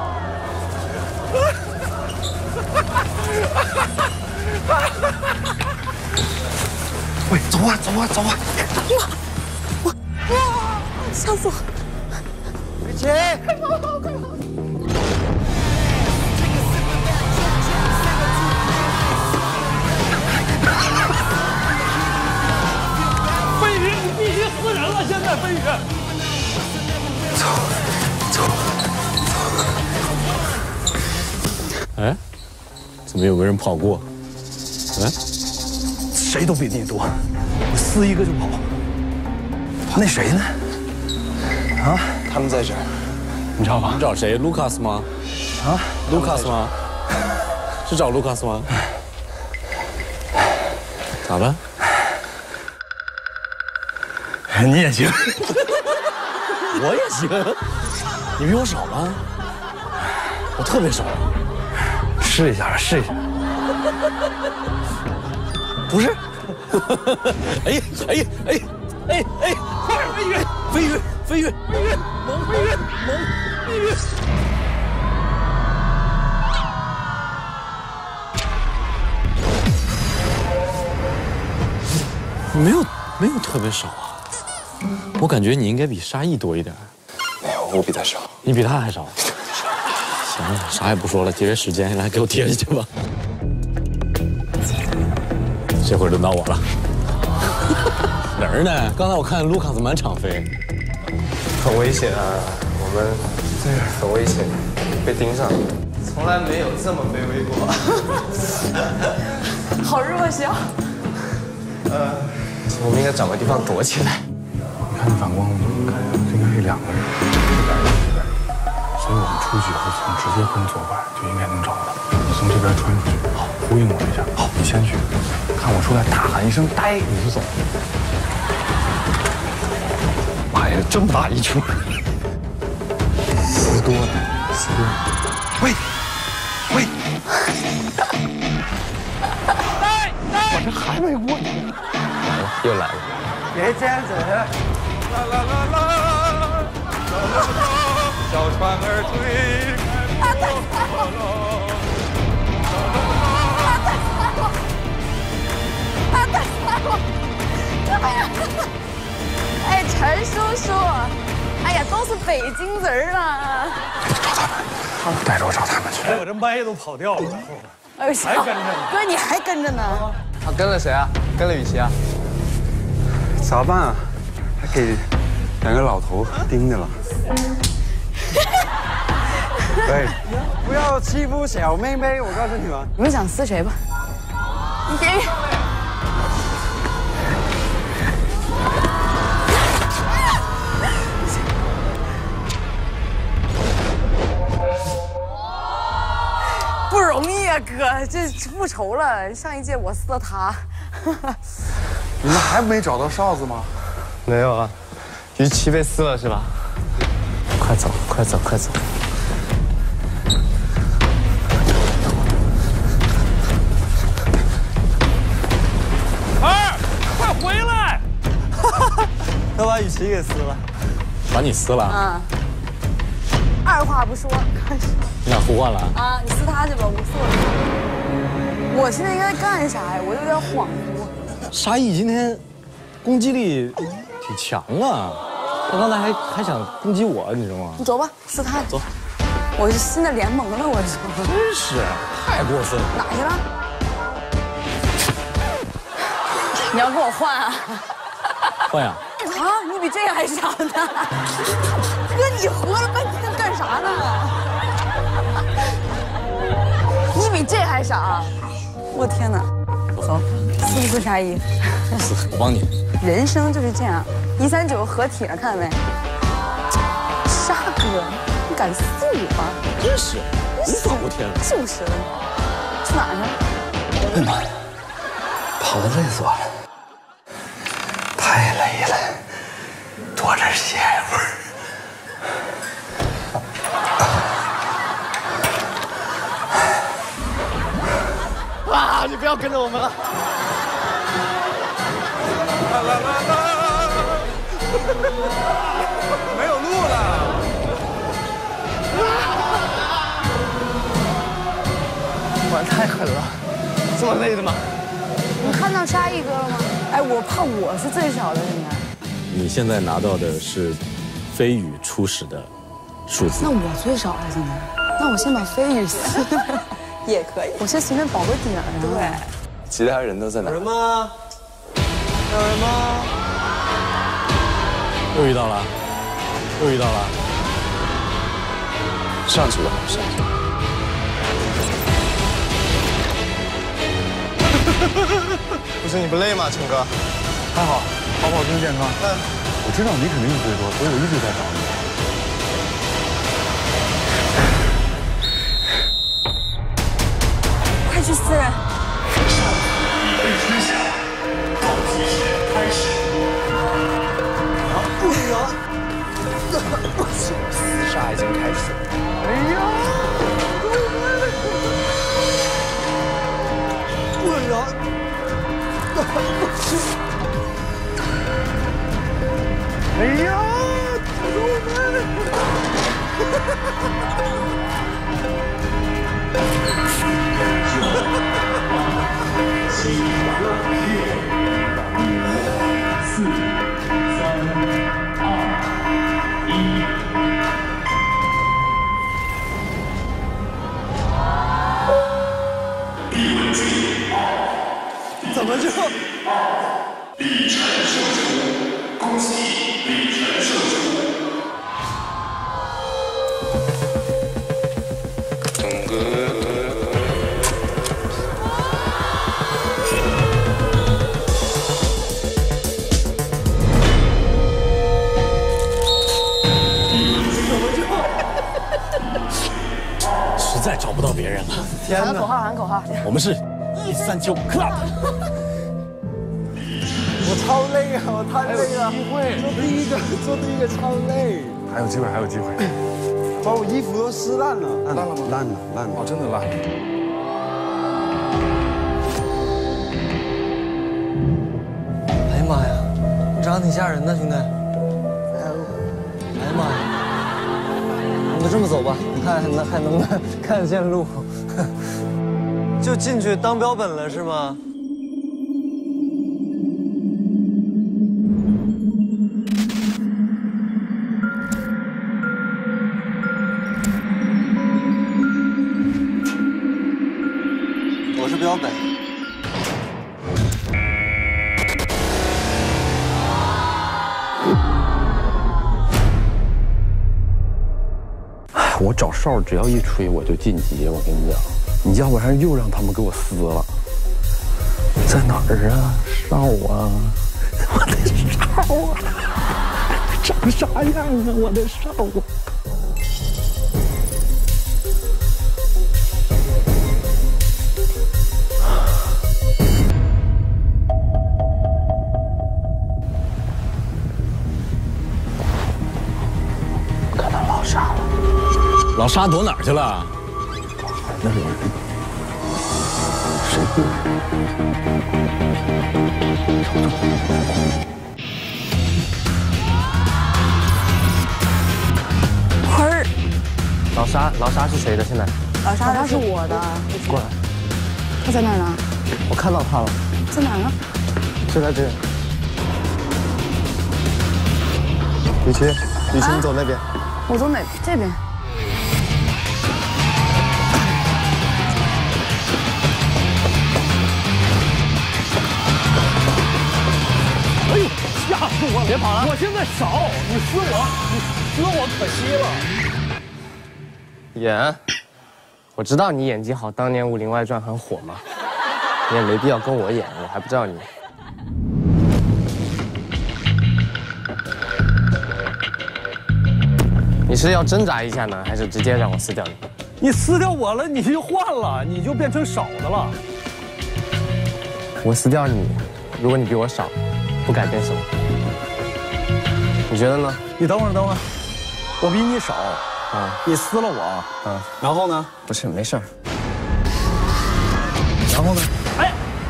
喂，走啊，走啊，走啊！ 哇哇！吓死我！ 雨琦，快跑，快跑！ 飞宇，你必须死人了！现在，飞宇， 走，走， 走！哎，怎么有个人跑过？哎。 谁都比你多，我撕一个就跑。那谁呢？啊，他们在这儿，你知道吧？ 你找谁？卢卡斯吗？ 啊， 卢卡斯吗？是找卢卡斯吗？咋了？ 你也行， 我也行。你比我少吗？我特别少。 试一下，试一下。不是， 哎哎哎哎哎，快飞跃飞跃飞跃飞跃猛飞跃猛飞跃！没有没有特别少啊，我感觉你应该比沙溢多一点。 没有，我比他少。 你比他还少。行了，啥也不说了，节约时间，来给我贴下去吧。这会儿轮到我了。人呢？刚才我看卢卡斯满场飞， 很危险啊！我们这个很危险，被盯上了，从来没有这么卑微过。 好弱小。 呃，我们应该找个地方躲起来。 你看那反光，看这应该是两个人，所以我们出去以后从直接奔左拐就应该能找到。你从这边穿出去，好，呼应我一下。好，你先去。看我出来，大喊一声“呆”，你就走。 妈呀，这么大一圈！ 撕多了，撕多了。 喂，喂！ 呆呆， 我这还没过去。 来了，又来了。 别这样子。啦啦啦啦，啦啦啦，小船儿推开波浪。 哎，陈叔叔，哎呀，都是北京人啊！ 找他们，带着我找他们去。 哎，我这麦都跑掉了， 哎呦， 还跟着呢。 哥，你还跟着呢？ 他跟了谁啊？跟了雨琦啊？ 咋办啊？还给两个老头盯着了。喂，不要欺负小妹妹，我告诉你们。 你们想撕谁吧？ 你别。不容易啊，哥，这复仇了。上一届我撕了他。 你们还没找到哨子吗？ 没有啊，雨琦被撕了是吧？快走，快走，快走！ 二，快回来！ 他把雨琦给撕了， 把你撕了？ 啊。二话不说，开始。 你俩互换了？ 啊，你撕他去吧，我撕我。我现在应该干啥呀？我有点恍惚。 沙溢今天攻击力挺强啊，他刚才还还想攻击我，你知道吗？ 你走吧，撕他。 走。 我是新的联盟了，我说。 真是太过分了。 哪去了？ 你要跟我换啊？ 换呀！ 啊，你比这个还傻呢！哥，你活了半天干啥呢？你比这还傻！我天哪！走，撕不撕沙溢？ 撕，我帮你。 人生就是这样，一三九合体了，看到没？沙哥，你敢撕我？ 真是，无法无天了。 就是了，去哪儿去？ 哎妈呀，跑得累死我了，太累了，多点歇一会儿。 啊！你不要跟着我们了。 啦啦啦啦！没有路了。 玩太狠了，这么累的吗？ 你看到沙溢哥了吗？哎，我怕我是最少的里面。 你现在拿到的是飞宇初始的数字。 那我最少了现在，那我先把飞宇撕了。也可以，我先随便保个底儿啊。 对，其他人都在哪？ 有人吗？有人吗？又遇到了，又遇到了。 上去吧，上去。 不是你不累吗，成哥？ 还好，跑跑真健康。嗯，我知道你肯定是最多，所以我一直在找你。 快去撕人！ 已被吹响，倒计时开始。 不行，厮杀已经开始。哎呀！不能！哎呀！ 七、六、五、四、三、二、一。李文静， 怎么就？ 李晨胜出，恭喜李晨胜出。 东哥。 实在找不到别人了。 天哪！喊口号，喊口号。 我们是一三九 club。我超累啊！我太累了。机会，做第一个，做第一个超累。 还有机会，还有机会。 把我衣服都湿烂了。 烂了吗？烂了，烂了。哦，真的烂。 哎呀妈呀，你长得挺吓人的，兄弟。哎呀妈呀！我们就这么走吧，你看还能还能看得见路。就进去当标本了是吗？我是标本。 我找哨只要一吹我就晋级，我跟你讲，你要不然又让他们给我撕了。在哪儿啊？哨啊！我的哨啊！长啥样啊？我的哨啊！看到老沙了。 老沙躲哪儿去了？ 那有人。谁过？ 坤儿， 老沙，老沙是谁的？现在？ 老沙他是我的。 过来。 他在哪儿呢？ 我看到他了。 在哪儿呢？ 就在这。雨琦，雨琦，你走那边。 我走哪？这边。 别跑了！我现在少，你撕我，你撕我可惜了。 演，我知道你演技好，当年《武林外传》很火嘛，你也没必要跟我演，我还不知道你。你是要挣扎一下呢，还是直接让我撕掉你？ 你撕掉我了，你就换了，你就变成少的了。 我撕掉你，如果你比我少，不改变什么？你觉得呢？ 你等会儿，等会儿，我比你少。啊，你撕了我，嗯，然后呢？ 不是，没事儿。 然后呢？哎，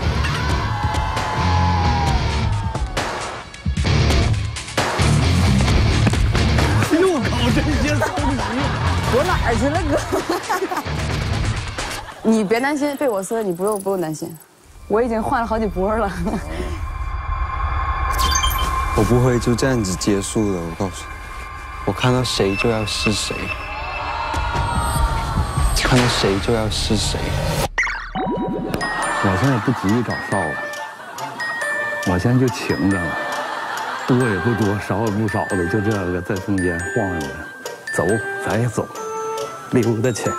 又搞这些东西， 我哪儿去了，哥？你别担心，被我撕了，你不用不用担心，我已经换了好几波了。 我不会就这样子结束的，我告诉你。我看到谁就要是谁，看到谁就要是谁。 我现在不急于找少了，我现在就请着了，多也不多，少也不少的，就这个在中间晃悠着，走咱也走，溜达去。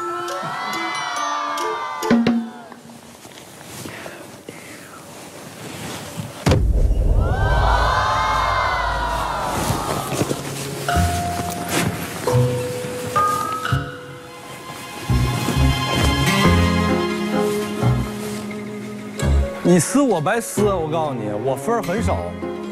你撕我白撕，我告诉你，我分儿很少。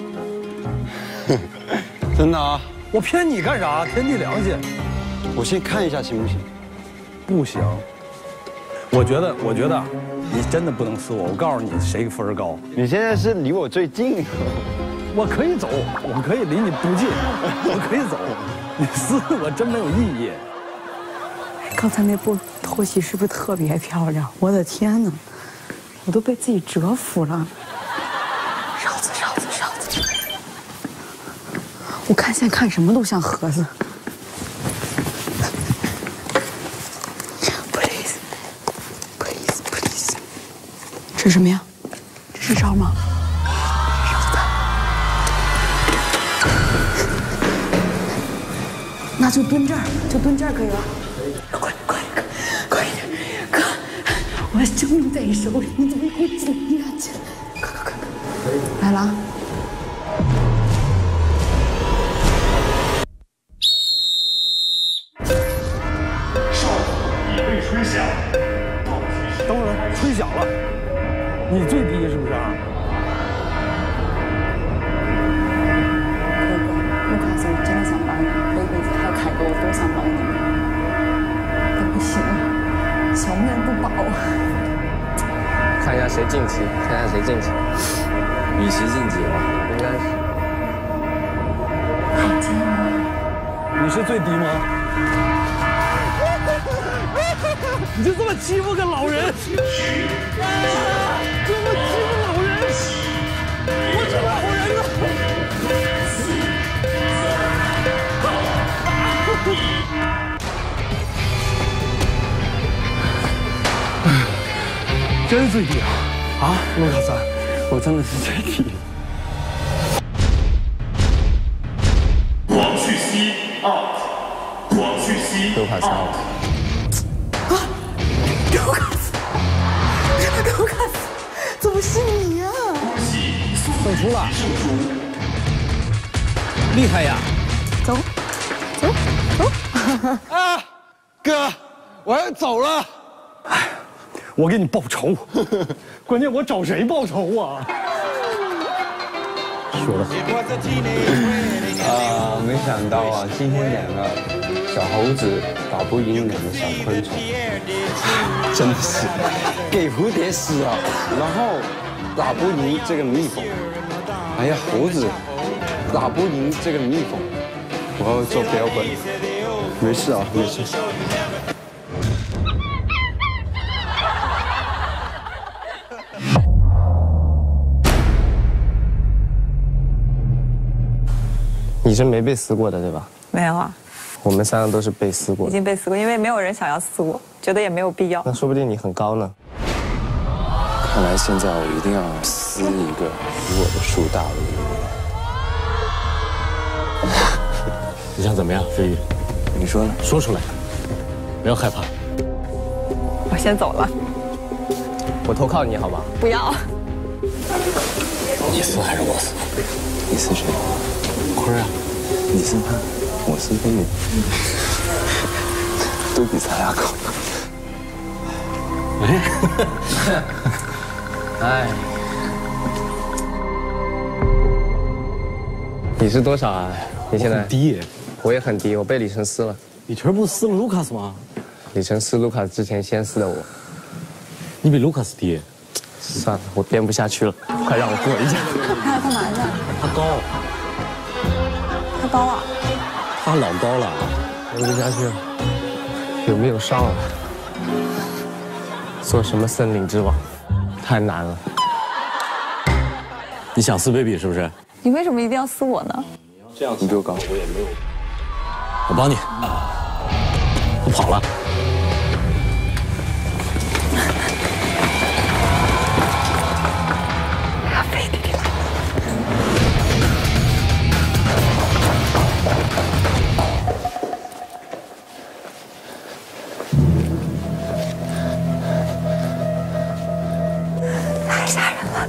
真的啊？ 我骗你干啥？天地良心。 我先看一下行不行？ 不行。我觉得，我觉得你真的不能撕我。我告诉你，谁分儿高？ 你现在是离我最近。 我可以走，我可以离你不近，我可以走。你撕我真没有意义。 刚才那部偷袭是不是特别漂亮？我的天哪！我都被自己折服了，勺子，勺子，勺子！我看现在看什么都像盒子。Please, please, please！ 这是什么呀？这是勺吗？勺子。那就蹲这儿，就蹲这儿可以了。快快快，快一点，哥！我的生命在你手里，你怎么给我紧呀？紧！快快快！来了啊！ 哨已被吹响。 等会儿，吹响了，你最低是不是啊？ 哥哥，陆卡斯，我真的想帮你，菲菲姐还有凯哥，我都想帮你们，但不行，小命不保。 看一下谁晋级，看一下谁晋级。 雨琦晋级了， 应该是。 海金， 你是最低吗？你就这么欺负个老人？啊！这么欺负老人？我是老人了。真最低啊！啊，陆卡三，我真的是最低。 黄旭熙 out， 黄旭熙陆卡三 out。 啊，陆卡斯，陆卡斯，怎么是你呀？ 胜出了，厉害呀！ 走，走，走！ 啊，哥，我要走了。哎。我给你报仇，关键我找谁报仇啊？说的好。 啊，没想到啊，今天两个小猴子打不赢两个小昆虫，真的是给蝴蝶丝啊，然后打不赢这个蜜蜂。哎呀，猴子打不赢这个蜜蜂，我要做标本。没事啊，没事。 你是没被撕过的对吧？ 没有啊， 我们三个都是被撕过的。 已经被撕过，因为没有人想要撕我，觉得也没有必要。 那说不定你很高呢。 看来现在我一定要撕一个比我的树大的一个人。 你想怎么样，飞宇？ 你说呢？ 说出来，不要害怕。 我先走了。 我投靠你好吧？ 不要。 你撕还是我撕？你撕谁？坤儿啊，你撕他，我撕飞宇，都比咱俩高。 哎，哎，你是多少啊？你现在低， 我也很低，我被李晨撕了。 李晨不是撕了卢卡斯吗？ 李晨撕卢卡斯之前先撕的我。 你比卢卡斯低。 算了，我编不下去了，快让我过一下。 他要干嘛呢？ 他高。 他高啊？ 他老高了， 编不下去了。有没有上啊？做什么森林之王，太难了。 你想撕 baby 是不是？ 你为什么一定要撕我呢？ 这样你比我高，我也没有。 我帮你，我跑了。 飞弟弟来了。太吓人了。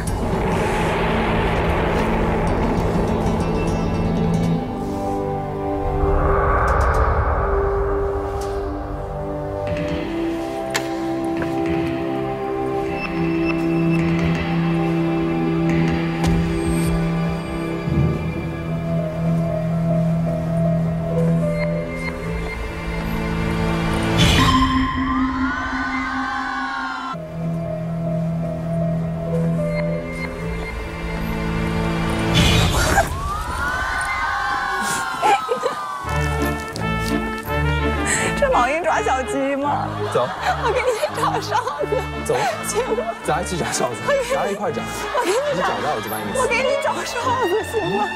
小鸡吗？ 走， 我给你找哨子。 走， 行吗？ 咱一起找哨子，咱俩一块找。 我给你你找到我就把你给撕。 我给你找哨子，行吗？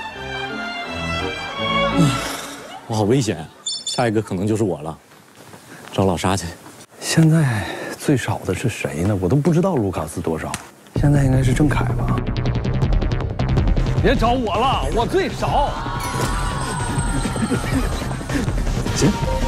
我好危险，下一个可能就是我了。找老沙去。 现在最少的是谁呢？我都不知道卢卡斯多少。现在应该是郑恺吧？ 别找我了，我最少。行。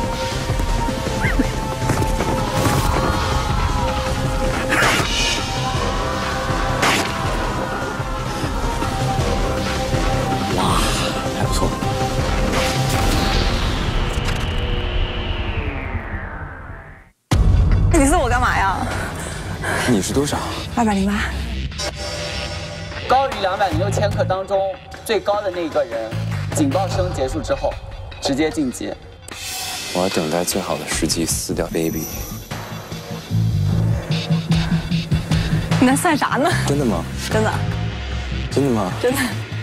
你撕我干嘛呀？ 你是多少？ 二百零八。 高于两百零六千克当中最高的那个人，警报声结束之后，直接晋级。 我要等待最好的时机撕掉 baby。 你在算啥呢？ 真的吗？ 真的。 真的吗？ 真的。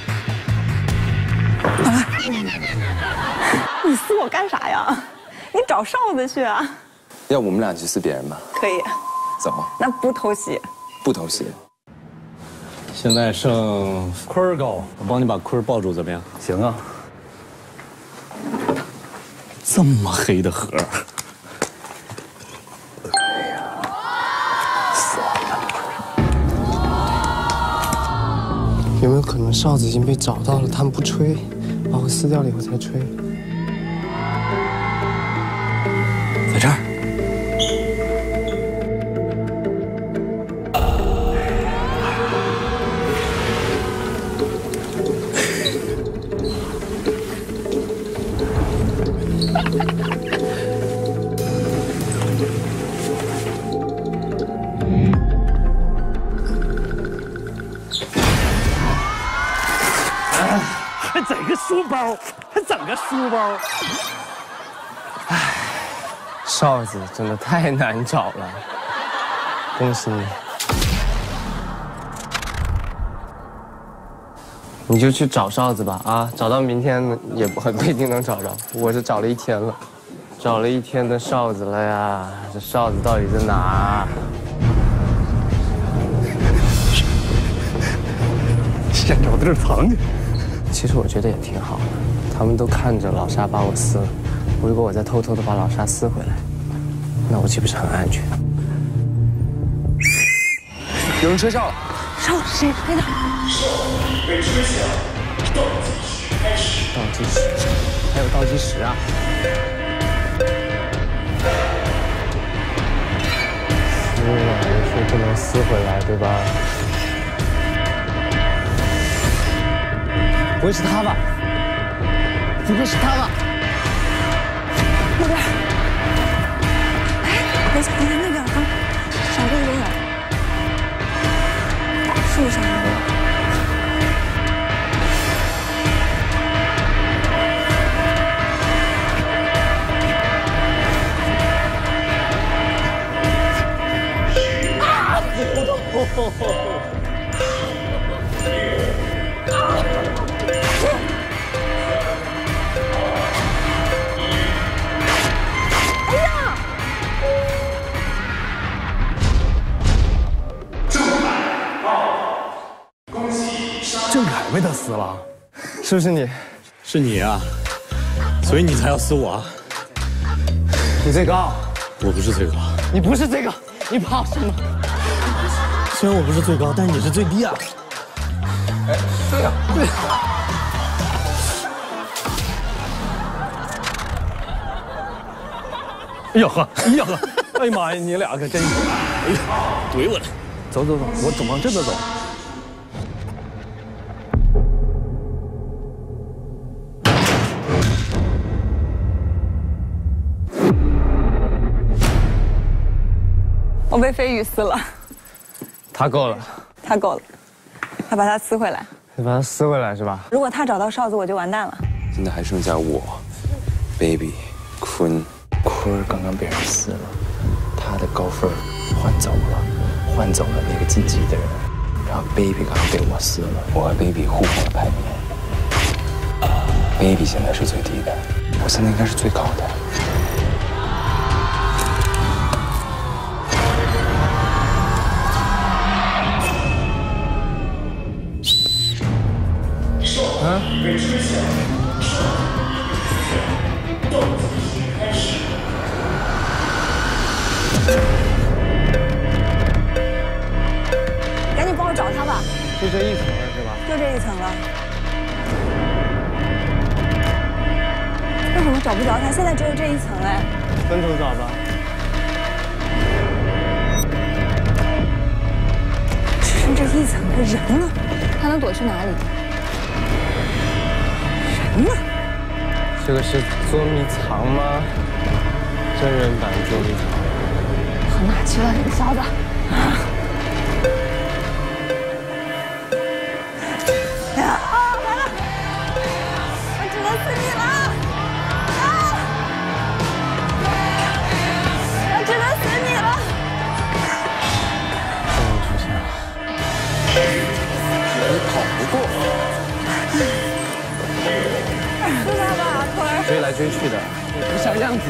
你撕我干啥呀？你找哨子去啊！ 要我们俩去撕别人吗？ 可以。 走。 那不偷袭。 不偷袭。 现在剩坤儿高，我帮你把坤儿抱住，怎么样？ 行啊。 这么黑的盒。 哎呀，算了。 有没有可能哨子已经被找到了？他们不吹，把我撕掉了以后才吹。 在这儿。 还整个书包，还整个书包。 唉，哨子真的太难找了，恭喜你。你就去找哨子吧，啊，找到明天也不不一定能找着。我是找了一天了，找了一天的哨子了呀，这哨子到底在哪？ 先找地儿藏去。 其实我觉得也挺好的，他们都看着老沙把我撕了，如果我再偷偷的把老沙撕回来，那我岂不是很安全？ 有人吹哨了。 哨是谁吹的？ 被吹响，倒计时。 倒计时，还有倒计时啊！撕完是不能撕回来，对吧？不会是他吧？不会是他吧？ 那边，哎，等一下，等一下，那边啊，闪过一个人，大树上那个。 哎呀！ 郑恺被他撕了， 是不是你？ 是你啊，所以你才要撕我啊！ 你最高， 我不是最高， 你不是最高，你跑什么？ 虽然我不是最高，但是你是最低啊！ 哎，对呀，对。 哎呀呵，哎呀呵，哎呀妈呀，你俩可真是！哎呀，怼我了！走走走，我总往这边走。 我被飞宇撕了。 他够了， 他够了，要把他撕回来。 你把他撕回来是吧？ 如果他找到哨子，我就完蛋了。 现在还剩下我 ，baby， 坤，坤儿刚刚被人撕了，他的高分换走了，换走了那个晋级的人，然后 baby 刚刚被我撕了，我和 baby 互换了牌面 ，baby 现在是最低的，我现在应该是最高的。 啊！ 赶紧帮我找他吧。 就这一层了是吧？ 就这一层了。为什么找不着他？现在只有这一层哎。 分头找吧。 只剩这一层的人了，他能躲去哪里？ 人呢？ 这个是捉迷藏吗？真人版捉迷藏。 跑哪去了，那个小子？啊！来了！我只能撕你了！啊！我只能撕你了！ 终于出现了。 你跑不过。 是他吧，坤儿？ 追来追去的，也不像样子。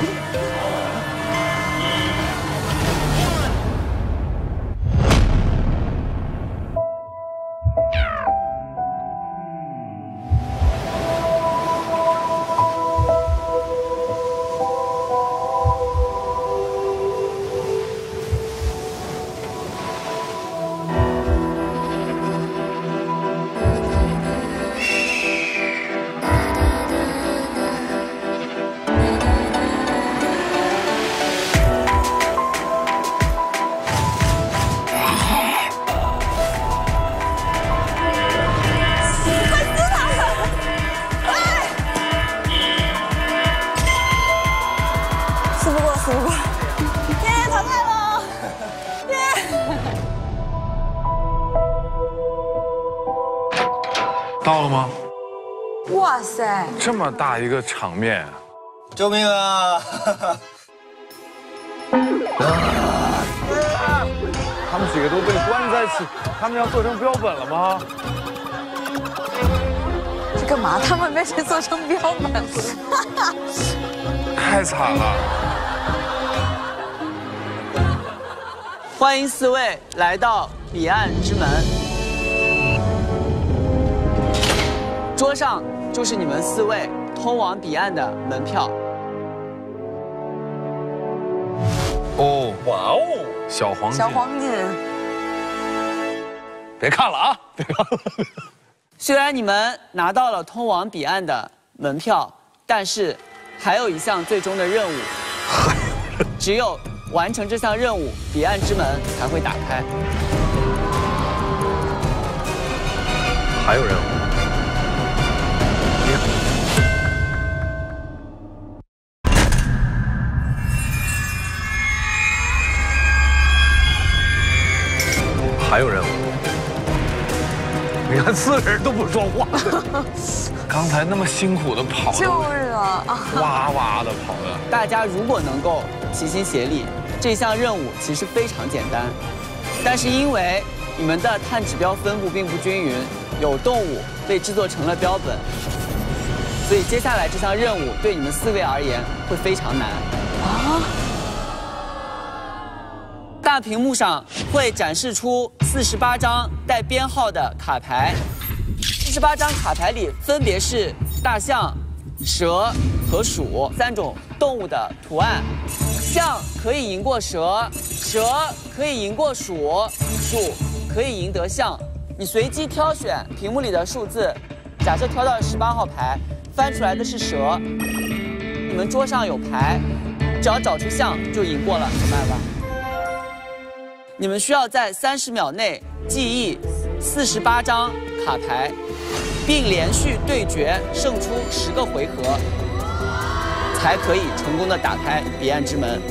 到了吗？ 哇塞， 这么大一个场面， 救命啊！ 他们几个都被关在一起，他们要做成标本了吗？ 这干嘛？他们被谁做成标本？ 太惨了！ 欢迎四位来到彼岸之门，桌上就是你们四位通往彼岸的门票。 哦，哇哦，小黄金， 小黄金， 别看了啊，别看了。 虽然你们拿到了通往彼岸的门票，但是还有一项最终的任务，只有完成这项任务，彼岸之门才会打开。 还有任务。 还有任务，你看四个人都不说话，刚才那么辛苦的跑， 就是啊， 哇哇的跑的。 大家如果能够齐心协力，这项任务其实非常简单，但是因为你们的碳指标分布并不均匀，有动物被制作成了标本，所以接下来这项任务对你们四位而言会非常难。啊！ 大屏幕上会展示出四十八张带编号的卡牌，四十八张卡牌里分别是大象、蛇和鼠三种动物的图案。象可以赢过蛇，蛇可以赢过鼠，鼠可以赢得象。你随机挑选屏幕里的数字，假设挑到十八号牌，翻出来的是蛇，你们桌上有牌，只要找出象就赢过了，明白吧？ 你们需要在三十秒内记忆四十八张卡牌，并连续对决胜出十个回合，才可以成功的打开彼岸之门。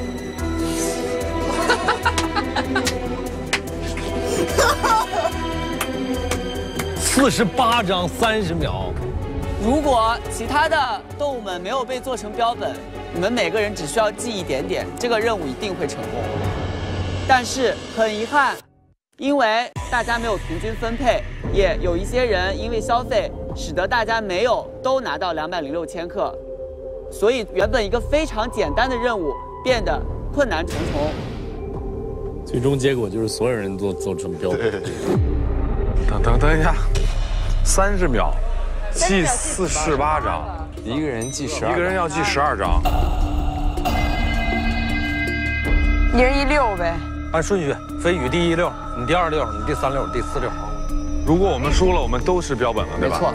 四十八张，三十秒。 如果其他的动物们没有被做成标本，你们每个人只需要记一点点，这个任务一定会成功。 但是很遗憾，因为大家没有平均分配，也有一些人因为消费，使得大家没有都拿到两百零六千克，所以原本一个非常简单的任务变得困难重重。 最终结果就是所有人都做成标本。 等等等一下，三十秒，记四十八张， 一个人记十二， 一个人要记十二张， 一人一六呗。 按顺序，飞宇第一溜，你第二溜，你第三溜，第四溜。 如果我们输了，我们都是标本了，对吧？ 没错。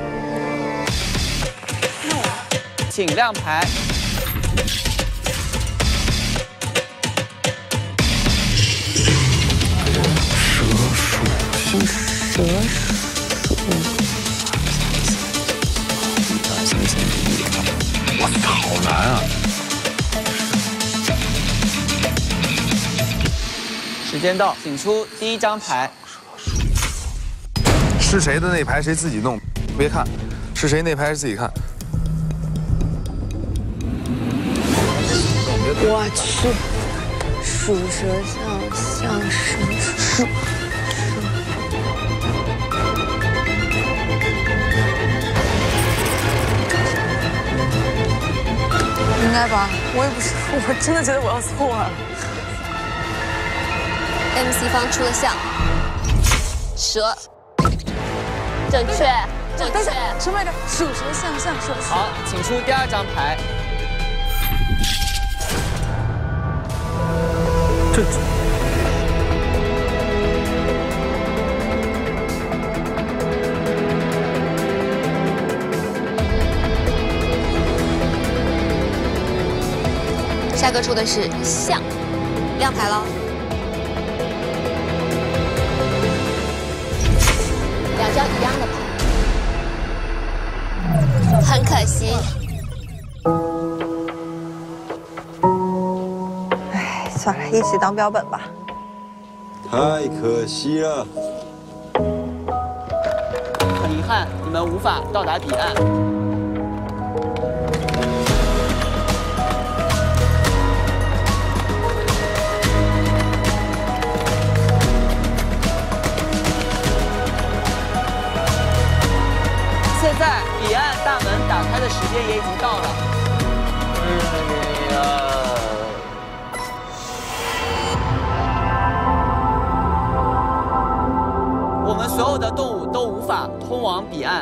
请亮牌。 蛇鼠蛇鼠。 哇塞，好难啊！ 时间到，请出第一张牌。 是谁的那牌谁自己弄，别看，是谁那牌自己看。 我去，鼠蛇象象蛇鼠。应该吧，我也不是，我真的觉得我要错了。 M C 方出了象，蛇，正确，正确。 什么来着？鼠蛇象象蛇。 好，请出第二张牌。 这。 夏哥出的是象，亮牌了。 两张一样的牌，很可惜。 哎，算了，一起当标本吧。 太可惜了。 很遗憾，你们无法到达彼岸。现在彼岸大门打开的时间也已经到了。哎呀！我们所有的动物都无法通往彼岸。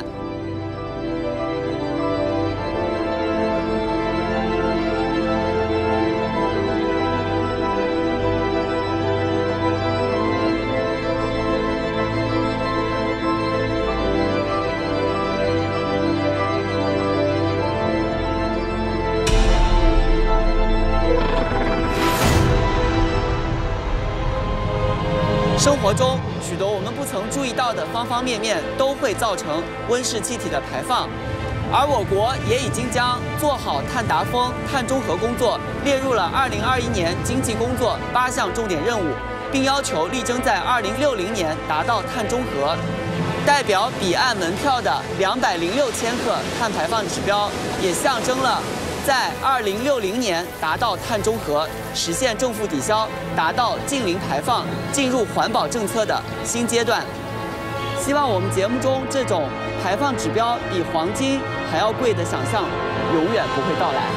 生活中许多我们不曾注意到的方方面面都会造成温室气体的排放，而我国也已经将做好碳达峰、碳中和工作列入了二零二一年经济工作八项重点任务，并要求力争在二零六零年达到碳中和。代表彼岸门票的两百零六千克碳排放指标，也象征了在二零六零年达到碳中和，实现正负抵消，达到净零排放，进入环保政策的新阶段。希望我们节目中这种排放指标比黄金还要贵的想象，永远不会到来。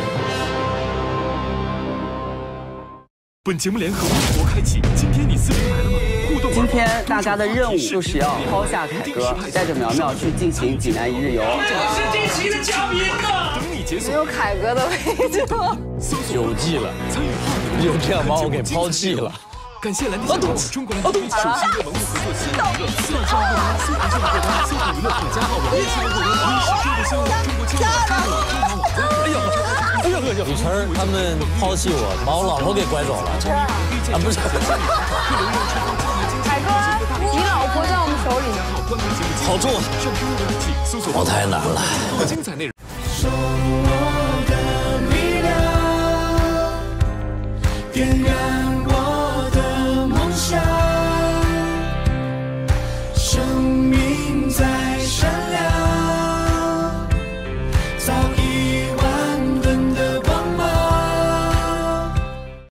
本节目联合微博开启，今天你视频来了吗？互动。 今天大家的任务就是要抛下凯哥，带着苗苗去进行济南一日游。 我是这期的嘉宾呢。 等你解锁。 没有凯哥的位置了。 有记了，你就这样把我给抛弃了。 感谢蓝地小网、中国蓝地首席的文物合作新娱乐，线上会员、搜狐账号、搜狐娱乐可加号网、微信会员、微视中国新闻、中国青岛、中国中华网站。哎呀，哎呀， 李晨儿他们抛弃我，把我老婆给拐走了。啊，不是。 凯哥，你老婆在我们手里呢。 好重啊！我太难了。 精彩内容。 点燃